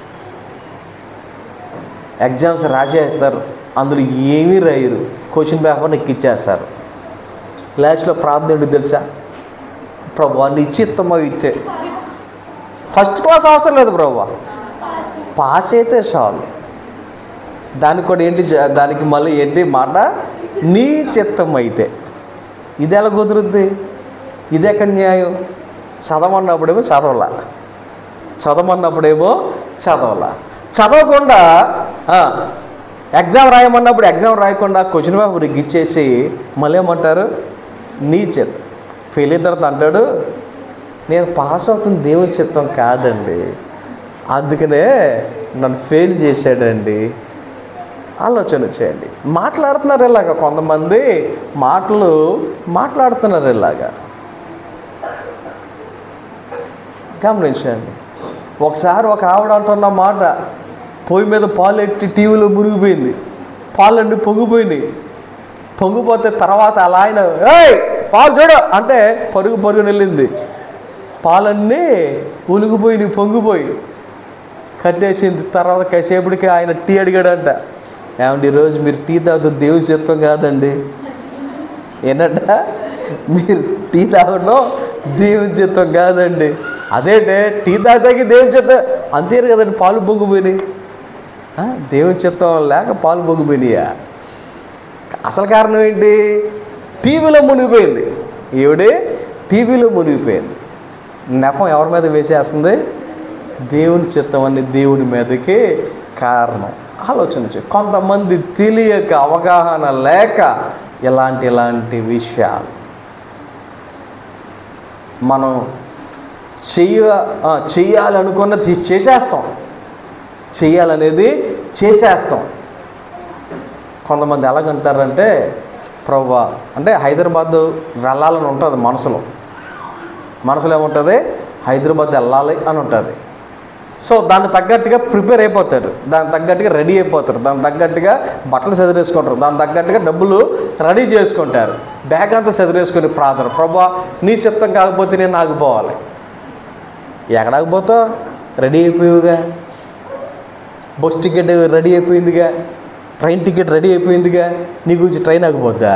S1: ఎగ్జామ్స్ రాసేస్తారు, అందులో ఏమీ రాయరు, క్వశ్చన్ పేపర్ని ఎక్కిచ్చేస్తారు. లాస్ట్లో ప్రార్థన ఏంటి తెలుసా? ప్రభువా నీ చిత్తమా ఇచ్చే. ఫస్ట్ క్లాస్ అవసరం లేదు ప్రభువా, పాస్ అయితే చాలు. దానికి కూడా ఏంటి, దానికి మళ్ళీ ఏంటి మాట? నీ చిత్తం అయితే. ఇది ఎలా కుదురుద్ది? ఇది ఎక్కడ న్యాయం? చదవమన్నప్పుడేమో చదవలా, చదవమన్నప్పుడేమో చదవలా, చదవకుండా ఎగ్జామ్ రాయమన్నప్పుడు ఎగ్జామ్ రాయకుండా క్వశ్చన్ పేపర్ ఇచ్చేసి మళ్ళీ ఏమంటారు? నీ చిత్తం. ఫెయిల్ అయిన తర్వాత అంటాడు, నేను పాస్ అవుతుంది దేవుని చిత్తం కాదండి, అందుకనే నన్ను ఫెయిల్ చేశాడండి. ఆలోచన చేయండి. మాట్లాడుతున్నారు ఇలాగా, కొంతమంది మాటలు మాట్లాడుతున్నారు ఇలాగా. గమనించండి. ఒకసారి ఒక ఆవిడ అంటున్న మాట, పొయ్యి మీద పాలు ఎట్టి టీవీలో మునిగిపోయింది, పాలన్నీ పొంగిపోయినాయి. పొంగిపోతే తర్వాత అలా ఆయన ఏయ్ పాలు చూడు అంటే పరుగు పరుగు వెళ్ళింది, పాలన్నీ ఉలిగిపోయినాయి, పొంగిపోయి కట్టేసింది. తర్వాత కాసేపటికి ఆయన టీ అడిగాడంట, ఏమంటే ఈరోజు మీరు టీ తాగుతూ దేవుని చిత్తం కాదండి. ఏంటంట? మీరు టీ తాగడం దేవుని చిత్తం కాదండి. అదేంటే టీ తాగితే దేవుని చిత్తం అంతే కదండి. పాలు పొంగిపోయినాయి, దేవుని చిత్తం లేక పాలు పొంగిపోయినాయా? అసలు కారణం ఏంటి? టీవీలో మునిగిపోయింది ఈవిడే, టీవీలో మునిగిపోయింది. నెపం ఎవరి మీద వేసేస్తుంది? దేవుని చిత్తం అని దేవుని మీదకి కారణం. ఆలోచన చే కొంతమంది తెలియక, అవగాహన లేక ఇలాంటి ఇలాంటి విషయాలు మనం చెయ్య చెయ్యాలనుకున్నది చేసేస్తాం, చెయ్యాలనేది చేసేస్తాం. కొంతమంది ఎలాగంటారంటే, ప్రభువా అంటే హైదరాబాద్ వెళ్ళాలని ఉంటుంది మనసులో. మనసులో ఏముంటుంది? హైదరాబాద్ వెళ్ళాలి అని ఉంటుంది. సో దానికి తగ్గట్టుగా ప్రిపేర్ అయిపోతారు, దానికి తగ్గట్టుగా రెడీ అయిపోతారు, దానికి తగ్గట్టుగా బట్టలు చదివేసుకుంటారు, దానికి తగ్గట్టుగా డబ్బులు రెడీ చేసుకుంటారు, బ్యాగ్ అంతా చదివేసుకొని ప్రార్థన, ప్రభువా నీ చిత్తం కాకపోతే నేను ఆగిపోవాలి. ఎక్కడాకపోతావు? రెడీ అయిపోయావుగా, బస్ టికెట్ రెడీ అయిపోయిందిగా, ట్రైన్ టికెట్ రెడీ అయిపోయిందిగా, నీ గురించి ట్రైన్ ఆగిపోద్దా?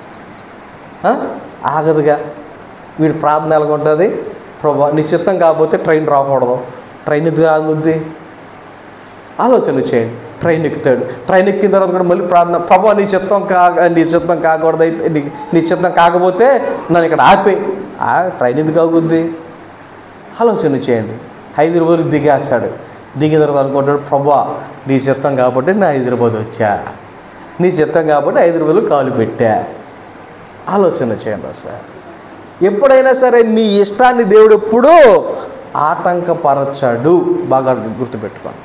S1: ఆగదుగా. వీడి ప్రార్థన ఎలాగుంటుంది? ప్రభువా నీ చిత్తం కాకపోతే ట్రైన్ రాకూడదు. ట్రైన్ ఎందుకు ఆగుద్ది? ఆలోచన చేయండి. ట్రైన్ ఎక్కుతాడు, ట్రైన్ ఎక్కిన తర్వాత కూడా మళ్ళీ ప్రార్థన, ప్రభువా నీ చిత్తం కాక నీ చిత్తం కాకూడదు అయితే నీ నీ చిత్తం కాకపోతే నన్ను ఇక్కడ ఆపే. ఆ ట్రైన్ ఎందుకు ఆగుద్ది? ఆలోచన చేయండి. హైదరాబాద్ దిగేస్తాడు, దిగిన తర్వాత అనుకుంటాడు, ప్రభువా నీ చిత్తం కాబట్టి నేను హైదరాబాద్ వచ్చా, నీ చిత్తం కాబట్టి హైదరాబాద్లో కాలు పెట్టా. ఆలోచన చేయండి సార్. ఎప్పుడైనా సరే నీ ఇష్టాన్ని దేవుడు ఎప్పుడూ ఆటంకపరచాడు. బాగా గుర్తుపెట్టుకోండి.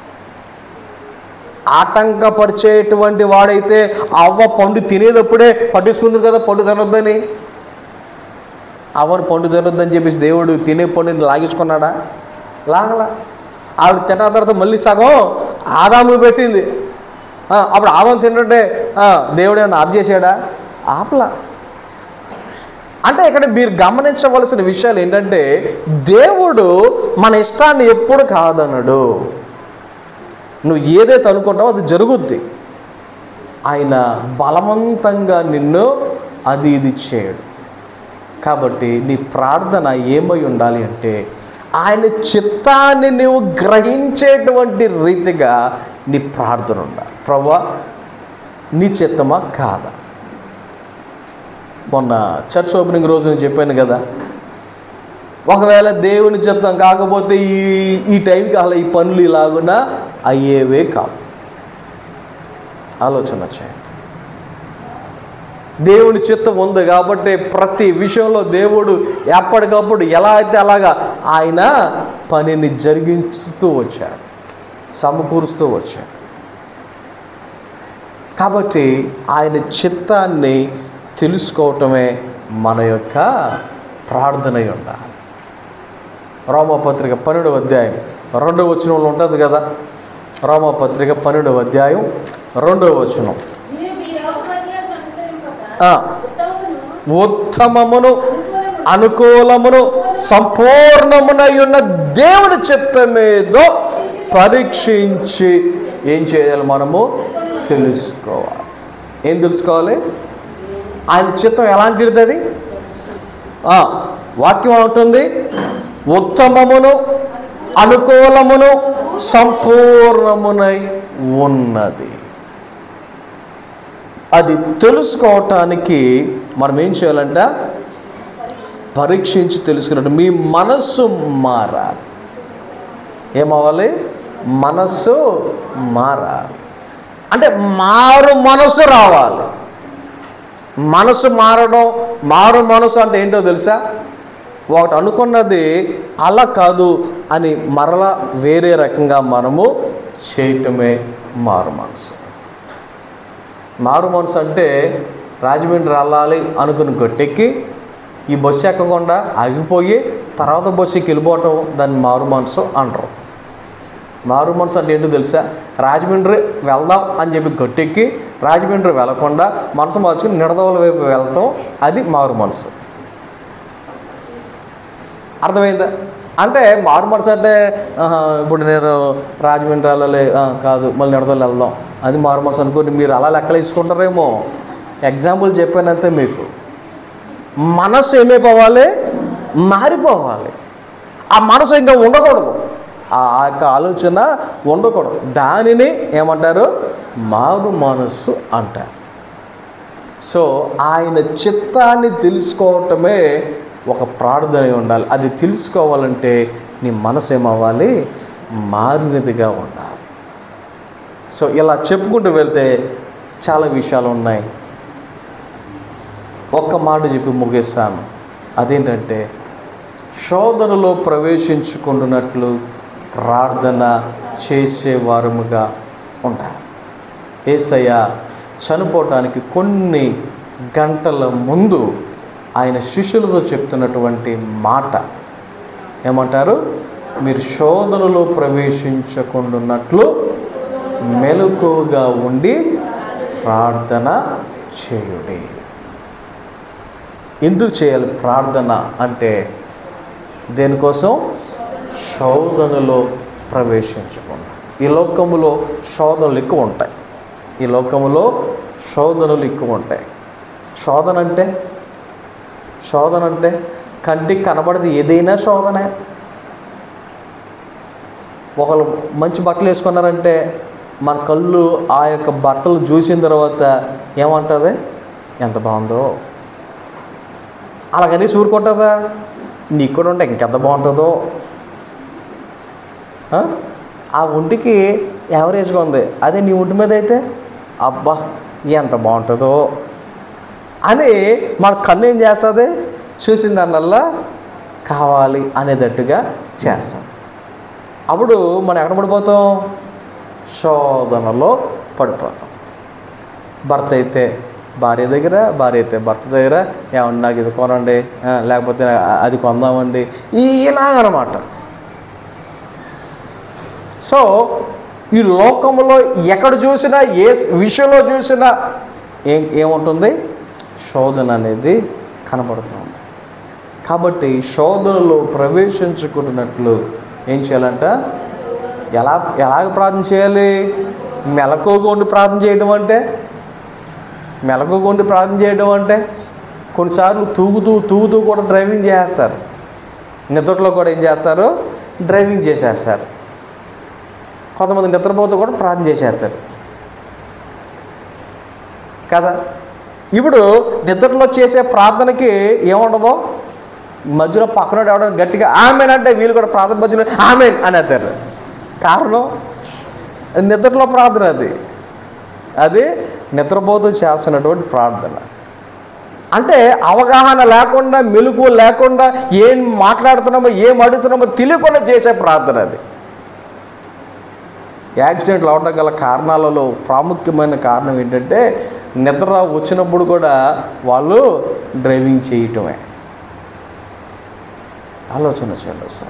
S1: ఆటంకపరిచేటువంటి వాడైతే అవ్వ పండు తినేటప్పుడే పట్టించుకుంది కదా పండు తినొద్దని. అవ్వను పండు తినొద్దని చెప్పేసి దేవుడు తినే పండుని లాగించుకున్నాడా? లాగలా. ఆవిడ తిన్న తర్వాత మళ్ళీ సగం ఆదాము పెట్టింది. అప్పుడు ఆమెను తింటుంటే దేవుడు ఏమన్నా ఆఫ్ చేశాడా? ఆపలా. అంటే ఇక్కడ మీరు గమనించవలసిన విషయాలు ఏంటంటే, దేవుడు మన ఇష్టాన్ని ఎప్పుడు కాదనడు. నువ్వు ఏదైతే అనుకుంటావో అది జరుగుద్ది. ఆయన బలవంతంగా నిన్ను అది ఇది చేయడు. కాబట్టి నీ ప్రార్థన ఏమై ఉండాలి అంటే, ఆయన చిత్తాన్ని నువ్వు గ్రహించేటువంటి రీతిగా నీ ప్రార్థన ఉండాలి. ప్రభువా నీ చిత్తమా కాదా? మొన్న చర్చ్ ఓపెనింగ్ రోజు నేను చెప్పాను కదా, ఒకవేళ దేవుని చిత్తం కాకపోతే ఈ ఈ టైంకి అలా ఈ పనులు ఇలాగున్నా అయ్యేవే కావు. ఆలోచన చేయండి. దేవుని చిత్తం ఉంది కాబట్టి ప్రతి విషయంలో దేవుడు ఎప్పటికప్పుడు ఎలా అయితే అలాగా ఆయన పనిని జరిగిస్తూ వచ్చాడు, సమకూరుస్తూ వచ్చాడు. కాబట్టి ఆయన చిత్తాన్ని తెలుసుకోవటమే మన యొక్క ప్రార్థన ఉండాలి. రోమపత్రిక పన్నెండవ అధ్యాయం రెండవ వచనంలో ఉంటుంది కదా. రోమపత్రిక పన్నెండవ అధ్యాయం రెండవ వచనం, ఉత్తమమును అనుకూలమును సంపూర్ణమునై ఉన్న దేవుడి చిత్తమేదో పరీక్షించి ఏం చేయాలి? మనము తెలుసుకోవాలి. ఏం తెలుసుకోవాలి? ఆయన చిత్తం ఎలాంటిది? అది వాక్యం ఉంటుంది, ఉత్తమమును అనుకూలమును సంపూర్ణమునై ఉన్నది. అది తెలుసుకోవటానికి మనం ఏం చేయాలంట? పరీక్షించి తెలుసుకున్నట్టు మీ మనస్సు మారాలి. ఏమవ్వాలి? మనస్సు మారాలి. అంటే మారు మనసు రావాలి. మనసు మారడం, మారు మనసు అంటే ఏంటో తెలుసా? ఒకటి అనుకున్నది అలా కాదు అని మరలా వేరే రకంగా మనము చేయటమే మారు మనసు. మారు మనసు అంటే రాజమండ్రి వెళ్ళాలి అనుకుని గట్టెక్కి ఈ బస్సు ఎక్కకుండా ఆగిపోయి తర్వాత బస్సుకి వెళ్ళిపోవటం దాన్ని మారు మనసు అంటారు. మారు మనసు అంటే ఏంటో తెలుసా? రాజమండ్రి వెళ్దాం అని చెప్పి గట్టెక్కి రాజమండ్రి వెళ్లకుండా మనసు మార్చుకుని నిడదవల వైపు వెళ్తాం, అది మారు మనసు. అర్థమైందా? అంటే మారు మనసు అంటే ఇప్పుడు నేను రాజమండ్రి వెళ్ళాలి కాదు, మళ్ళీ నిడదవల వెళ్దాం, అది మారు మనసు అనుకోండి. మీరు అలా లెక్కలు వేసుకుంటారేమో. ఎగ్జాంపుల్ చెప్పానంతే. మీకు మనసు ఏమైపోవాలి? మారిపోవాలి. ఆ మనసు ఇంకా ఉండకూడదు, ఆ యొక్క ఆలోచన ఉండకూడదు. దానిని ఏమంటారు? మారు మనస్సు అంటారు. సో ఆయన చిత్తాన్ని తెలుసుకోవటమే ఒక ప్రార్థన ఉండాలి. అది తెలుసుకోవాలంటే నీ మనసు ఏమవ్వాలి? మారినదిగా ఉండాలి. సో ఇలా చెప్పుకుంటూ వెళ్తే చాలా విషయాలు ఉన్నాయి. ఒక్క మాట చెప్పి ముగిస్తాను. అదేంటంటే శోధనలో ప్రవేశించుకుంటున్నట్లు ప్రార్థన చేసేవారముగా ఉండాలి. యేసయ్య చనిపోవటానికి కొన్ని గంటల ముందు ఆయన శిష్యులతో చెప్తున్నటువంటి మాట ఏమంటారు? మీరు శోధనలో ప్రవేశించకుండాన్నట్లు మెలకువగా ఉండి ప్రార్థన చేయుడి. ఎందుకు చేయాలి ప్రార్థన అంటే? దేనికోసం? శోధనలో ప్రవేశించకుండా. ఈ లోకములో శోధనలు ఎక్కువ ఉంటాయి. ఈ లోకములో శోధనలు ఎక్కువ ఉంటాయి. శోధన అంటే శోధన అంటే కంటికి కనబడదు ఏదైనా శోధనే. ఒకళ్ళు మంచి బట్టలు వేసుకున్నారంటే మన కళ్ళు ఆ యొక్క బట్టలు చూసిన తర్వాత ఏమంటుంది? ఎంత బాగుందో. అలాగని ఊరుకుంటుందా? నీకు కూడా ఉంటే ఇంకెంత బాగుంటుందో. ఆ ఒంటికి యావరేజ్గా ఉంది, అదే నీ ఒంటి మీద అయితే అబ్బా ఎంత బాగుంటుందో అని మన కన్ను ఏం చేస్తుంది? చూసిన దానివల్ల కావాలి అనేటట్టుగా చేస్తుంది. అప్పుడు మనం ఎక్కడ పడిపోతాం? శోధనలో పడిపోతాం. భర్త అయితే భార్య దగ్గర, భార్య అయితే భర్త దగ్గర, ఏమన్నా నాకు ఇది కొనండి, లేకపోతే అది కొందామండి, ఇలాగనమాట. సో ఈ లోకంలో ఎక్కడ చూసినా, ఏ విషయంలో చూసినా ఏం ఏముంటుంది? శోధన అనేది కనబడుతుంది. కాబట్టి శోధనలో ప్రవేశించుకున్నట్లు ఏం చేయాలంట? ఎలా ఎలాగ ప్రార్థన చేయాలి? మెలకువగా ఉండి ప్రార్థన చేయడం అంటే మెలకువగా ఉండి ప్రార్థన చేయడం అంటే కొన్నిసార్లు తూగుతూ తూగుతూ కూడా డ్రైవింగ్ చేసేస్తారు. నిద్రలో కూడా ఏం చేస్తారు? డ్రైవింగ్ చేసేస్తారు. కొంతమంది నిద్రపోతూ కూడా ప్రార్థన చేసేస్తారు కదా. ఇప్పుడు నిద్రలో చేసే ప్రార్థనకి ఏముండదో? మధ్యలో పక్కన ఎవడో గట్టిగా ఆమెన్ అంటే వీళ్ళు కూడా ప్రార్థన మధ్యలో ఆమెన్ అని అంటారు. కారణం నిద్రలో ప్రార్థన. అది అది నిద్రపోతూ చేస్తున్నటువంటి ప్రార్థన. అంటే అవగాహన లేకుండా, మెలకువ లేకుండా, ఏం మాట్లాడుతున్నామో ఏం అడుగుతున్నామో తెలియకుండా చేసే ప్రార్థన. అది యాక్సిడెంట్లు అవడం గల కారణాలలో ప్రాముఖ్యమైన కారణం ఏంటంటే నిద్ర వచ్చినప్పుడు కూడా వాళ్ళు డ్రైవింగ్ చేయటమే. ఆలోచన చేయాలి సార్.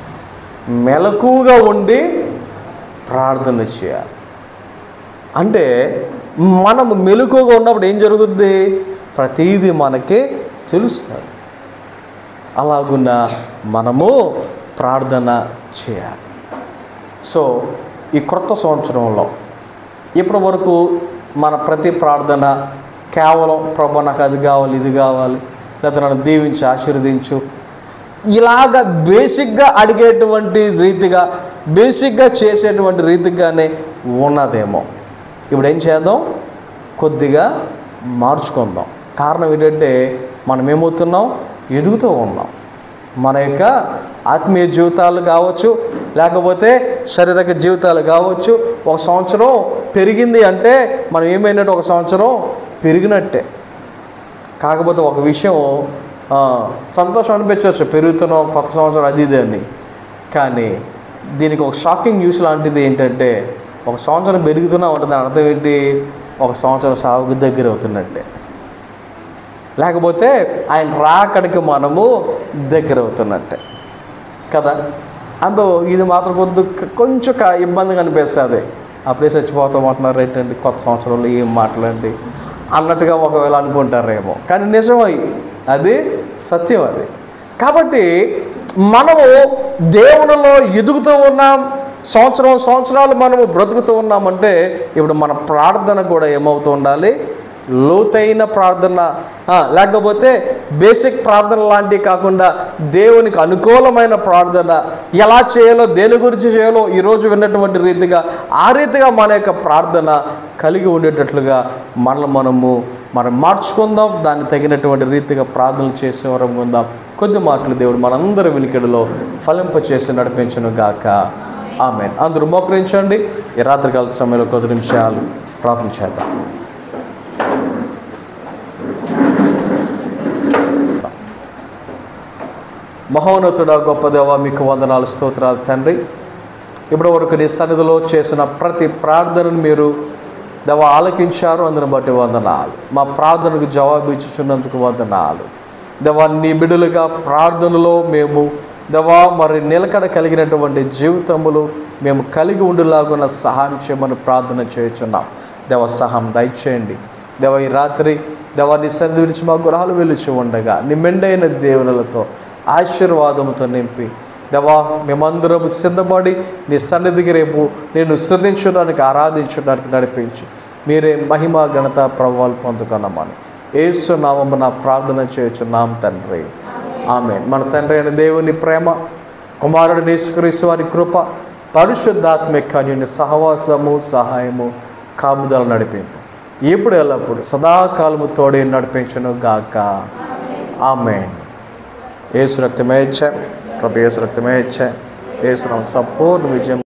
S1: మెలకువగా ఉండి ప్రార్థన చేయాలి. అంటే మనము మెలకువగా ఉన్నప్పుడు ఏం జరుగుద్ది? ప్రతీది మనకి తెలుస్తుంది. అలాగున్న మనము ప్రార్థన చేయాలి. సో ఈ క్రొత్త సంవత్సరంలో ఇప్పటి వరకు మన ప్రతి ప్రార్థన కేవలం ప్రభు నాకు అది కావాలి, ఇది కావాలి, లేదా నన్ను దీవించి ఆశీర్వదించు, ఇలాగ బేసిక్గా అడిగేటువంటి రీతిగా, బేసిక్గా చేసేటువంటి రీతిగానే ఉన్నదేమో. ఇప్పుడు ఏం చేద్దాం? కొద్దిగా మార్చుకుందాం. కారణం ఏంటంటే మనం ఏమవుతున్నాం? ఎదుగుతూ ఉన్నాం. మన యొక్క ఆత్మీయ జీవితాలు కావచ్చు, లేకపోతే శారీరక జీవితాలు కావచ్చు. ఒక సంవత్సరం పెరిగింది అంటే మనం ఏమైనట్టు? ఒక సంవత్సరం పెరిగినట్టే. కాకపోతే ఒక విషయం సంతోషం అనిపించవచ్చు, పెరుగుతున్నాం కొత్త సంవత్సరం అది ఇది అని. కానీ దీనికి ఒక షాకింగ్ న్యూస్ లాంటిది ఏంటంటే ఒక సంవత్సరం పెరుగుతున్నా ఉంటుంది. అర్థం ఏంటి? ఒక సంవత్సరం సాగు దగ్గర అవుతున్నట్టే. లేకపోతే ఆయన రాకడికి మనము దగ్గర అవుతున్నట్టే కదా. అంటూ ఇది మాత్రం కొద్ది కొంచెం ఇబ్బందిగా అనిపిస్తుంది. అప్పుడే చచ్చిపోతాం అంటున్నారు ఏంటండి, కొత్త సంవత్సరంలో ఏం మాట్లాడండి అన్నట్టుగా ఒకవేళ అనుకుంటారేమో. కానీ నిజమై అది సత్యం. అది కాబట్టి మనము దేవునిలో ఎదుగుతూ ఉన్నాం. సంవత్సరం సంవత్సరాలు మనము బ్రతుకుతూ ఉన్నామంటే ఇప్పుడు మన ప్రార్థన కూడా ఏమవుతూ ఉండాలి? లోతైన ప్రార్థన, లేకపోతే బేసిక్ ప్రార్థన లాంటివి కాకుండా దేవునికి అనుకూలమైన ప్రార్థన ఎలా చేయాలో, దేని గురించి చేయాలో ఈరోజు విన్నటువంటి రీతిగా ఆ రీతిగా మన యొక్క ప్రార్థన కలిగి ఉండేటట్లుగా మనల్ని మనము మనం మార్చుకుందాం. దాన్ని తగినటువంటి రీతిగా ప్రార్థనలు చేసేవారం ఉందాం. కొద్ది మాటలు దేవుడు మనందరి వినికిడిలో ఫలింపచేసి నడిపించును గాక. ఆమేన్. అందరూ మోకరించండి. ఈ రాత్రికాల సమయంలో కొద్ది నిమిషాలు ప్రార్థన చేద్దాం. మహోన్నతుడా, గొప్ప దేవా, మీకు వందనాలు, స్తోత్రాలు తండ్రి. ఇప్పటి వరకు నీ సన్నిధిలో చేసిన ప్రతి ప్రార్థనను మీరు దేవా ఆలకించారు, అందుని బట్టి వందనాలు. మా ప్రార్థనకు జవాబు ఇచ్చుచున్నందుకు వందనాలు దేవా. నీ బిడ్డలుగా ప్రార్థనలో మేము దేవా మరి నిలకడ కలిగినటువంటి జీవితములు మేము కలిగి ఉండులాగున్న సహాయం చేయమని ప్రార్థన చేయుచున్నాం. దేవ సహాయం దయచేయండి దేవ. ఈ రాత్రి దేవా నీ సన్నిధి విడిచి మా గృహాలు వెలుచు ఉండగా నీ మెండైన దేవునులతో ఆశీర్వాదముతో నింపి దేవా మేమందరం సిద్ధపడి నీ సన్నిధికి రేపు నేను స్తుతించడానికి ఆరాధించడానికి నడిపించి మీరే మహిమ ఘనత ప్రభావాలు పొందుకున్నామని యేసు నామమున ప్రార్థన చేయుచున్నాం తండ్రి. ఆమేన్. మన తండ్రి అయిన దేవుని ప్రేమ, కుమారుడు యేసుక్రీస్తు వారి కృప, పరిశుద్ధాత్మిక అన్యోన్య సహవాసము, సహాయము, కాపుదల నడిపింపు ఇప్పుడు ఎల్లప్పుడు సదాకాలము తోడే నడిపించును గాక. ఆమేన్. యేసు రక్తమే ఇచ్చా, ప్రభు యేసు రక్తమే ఇచ్చా, యేసు సంపూర్ణ విజయం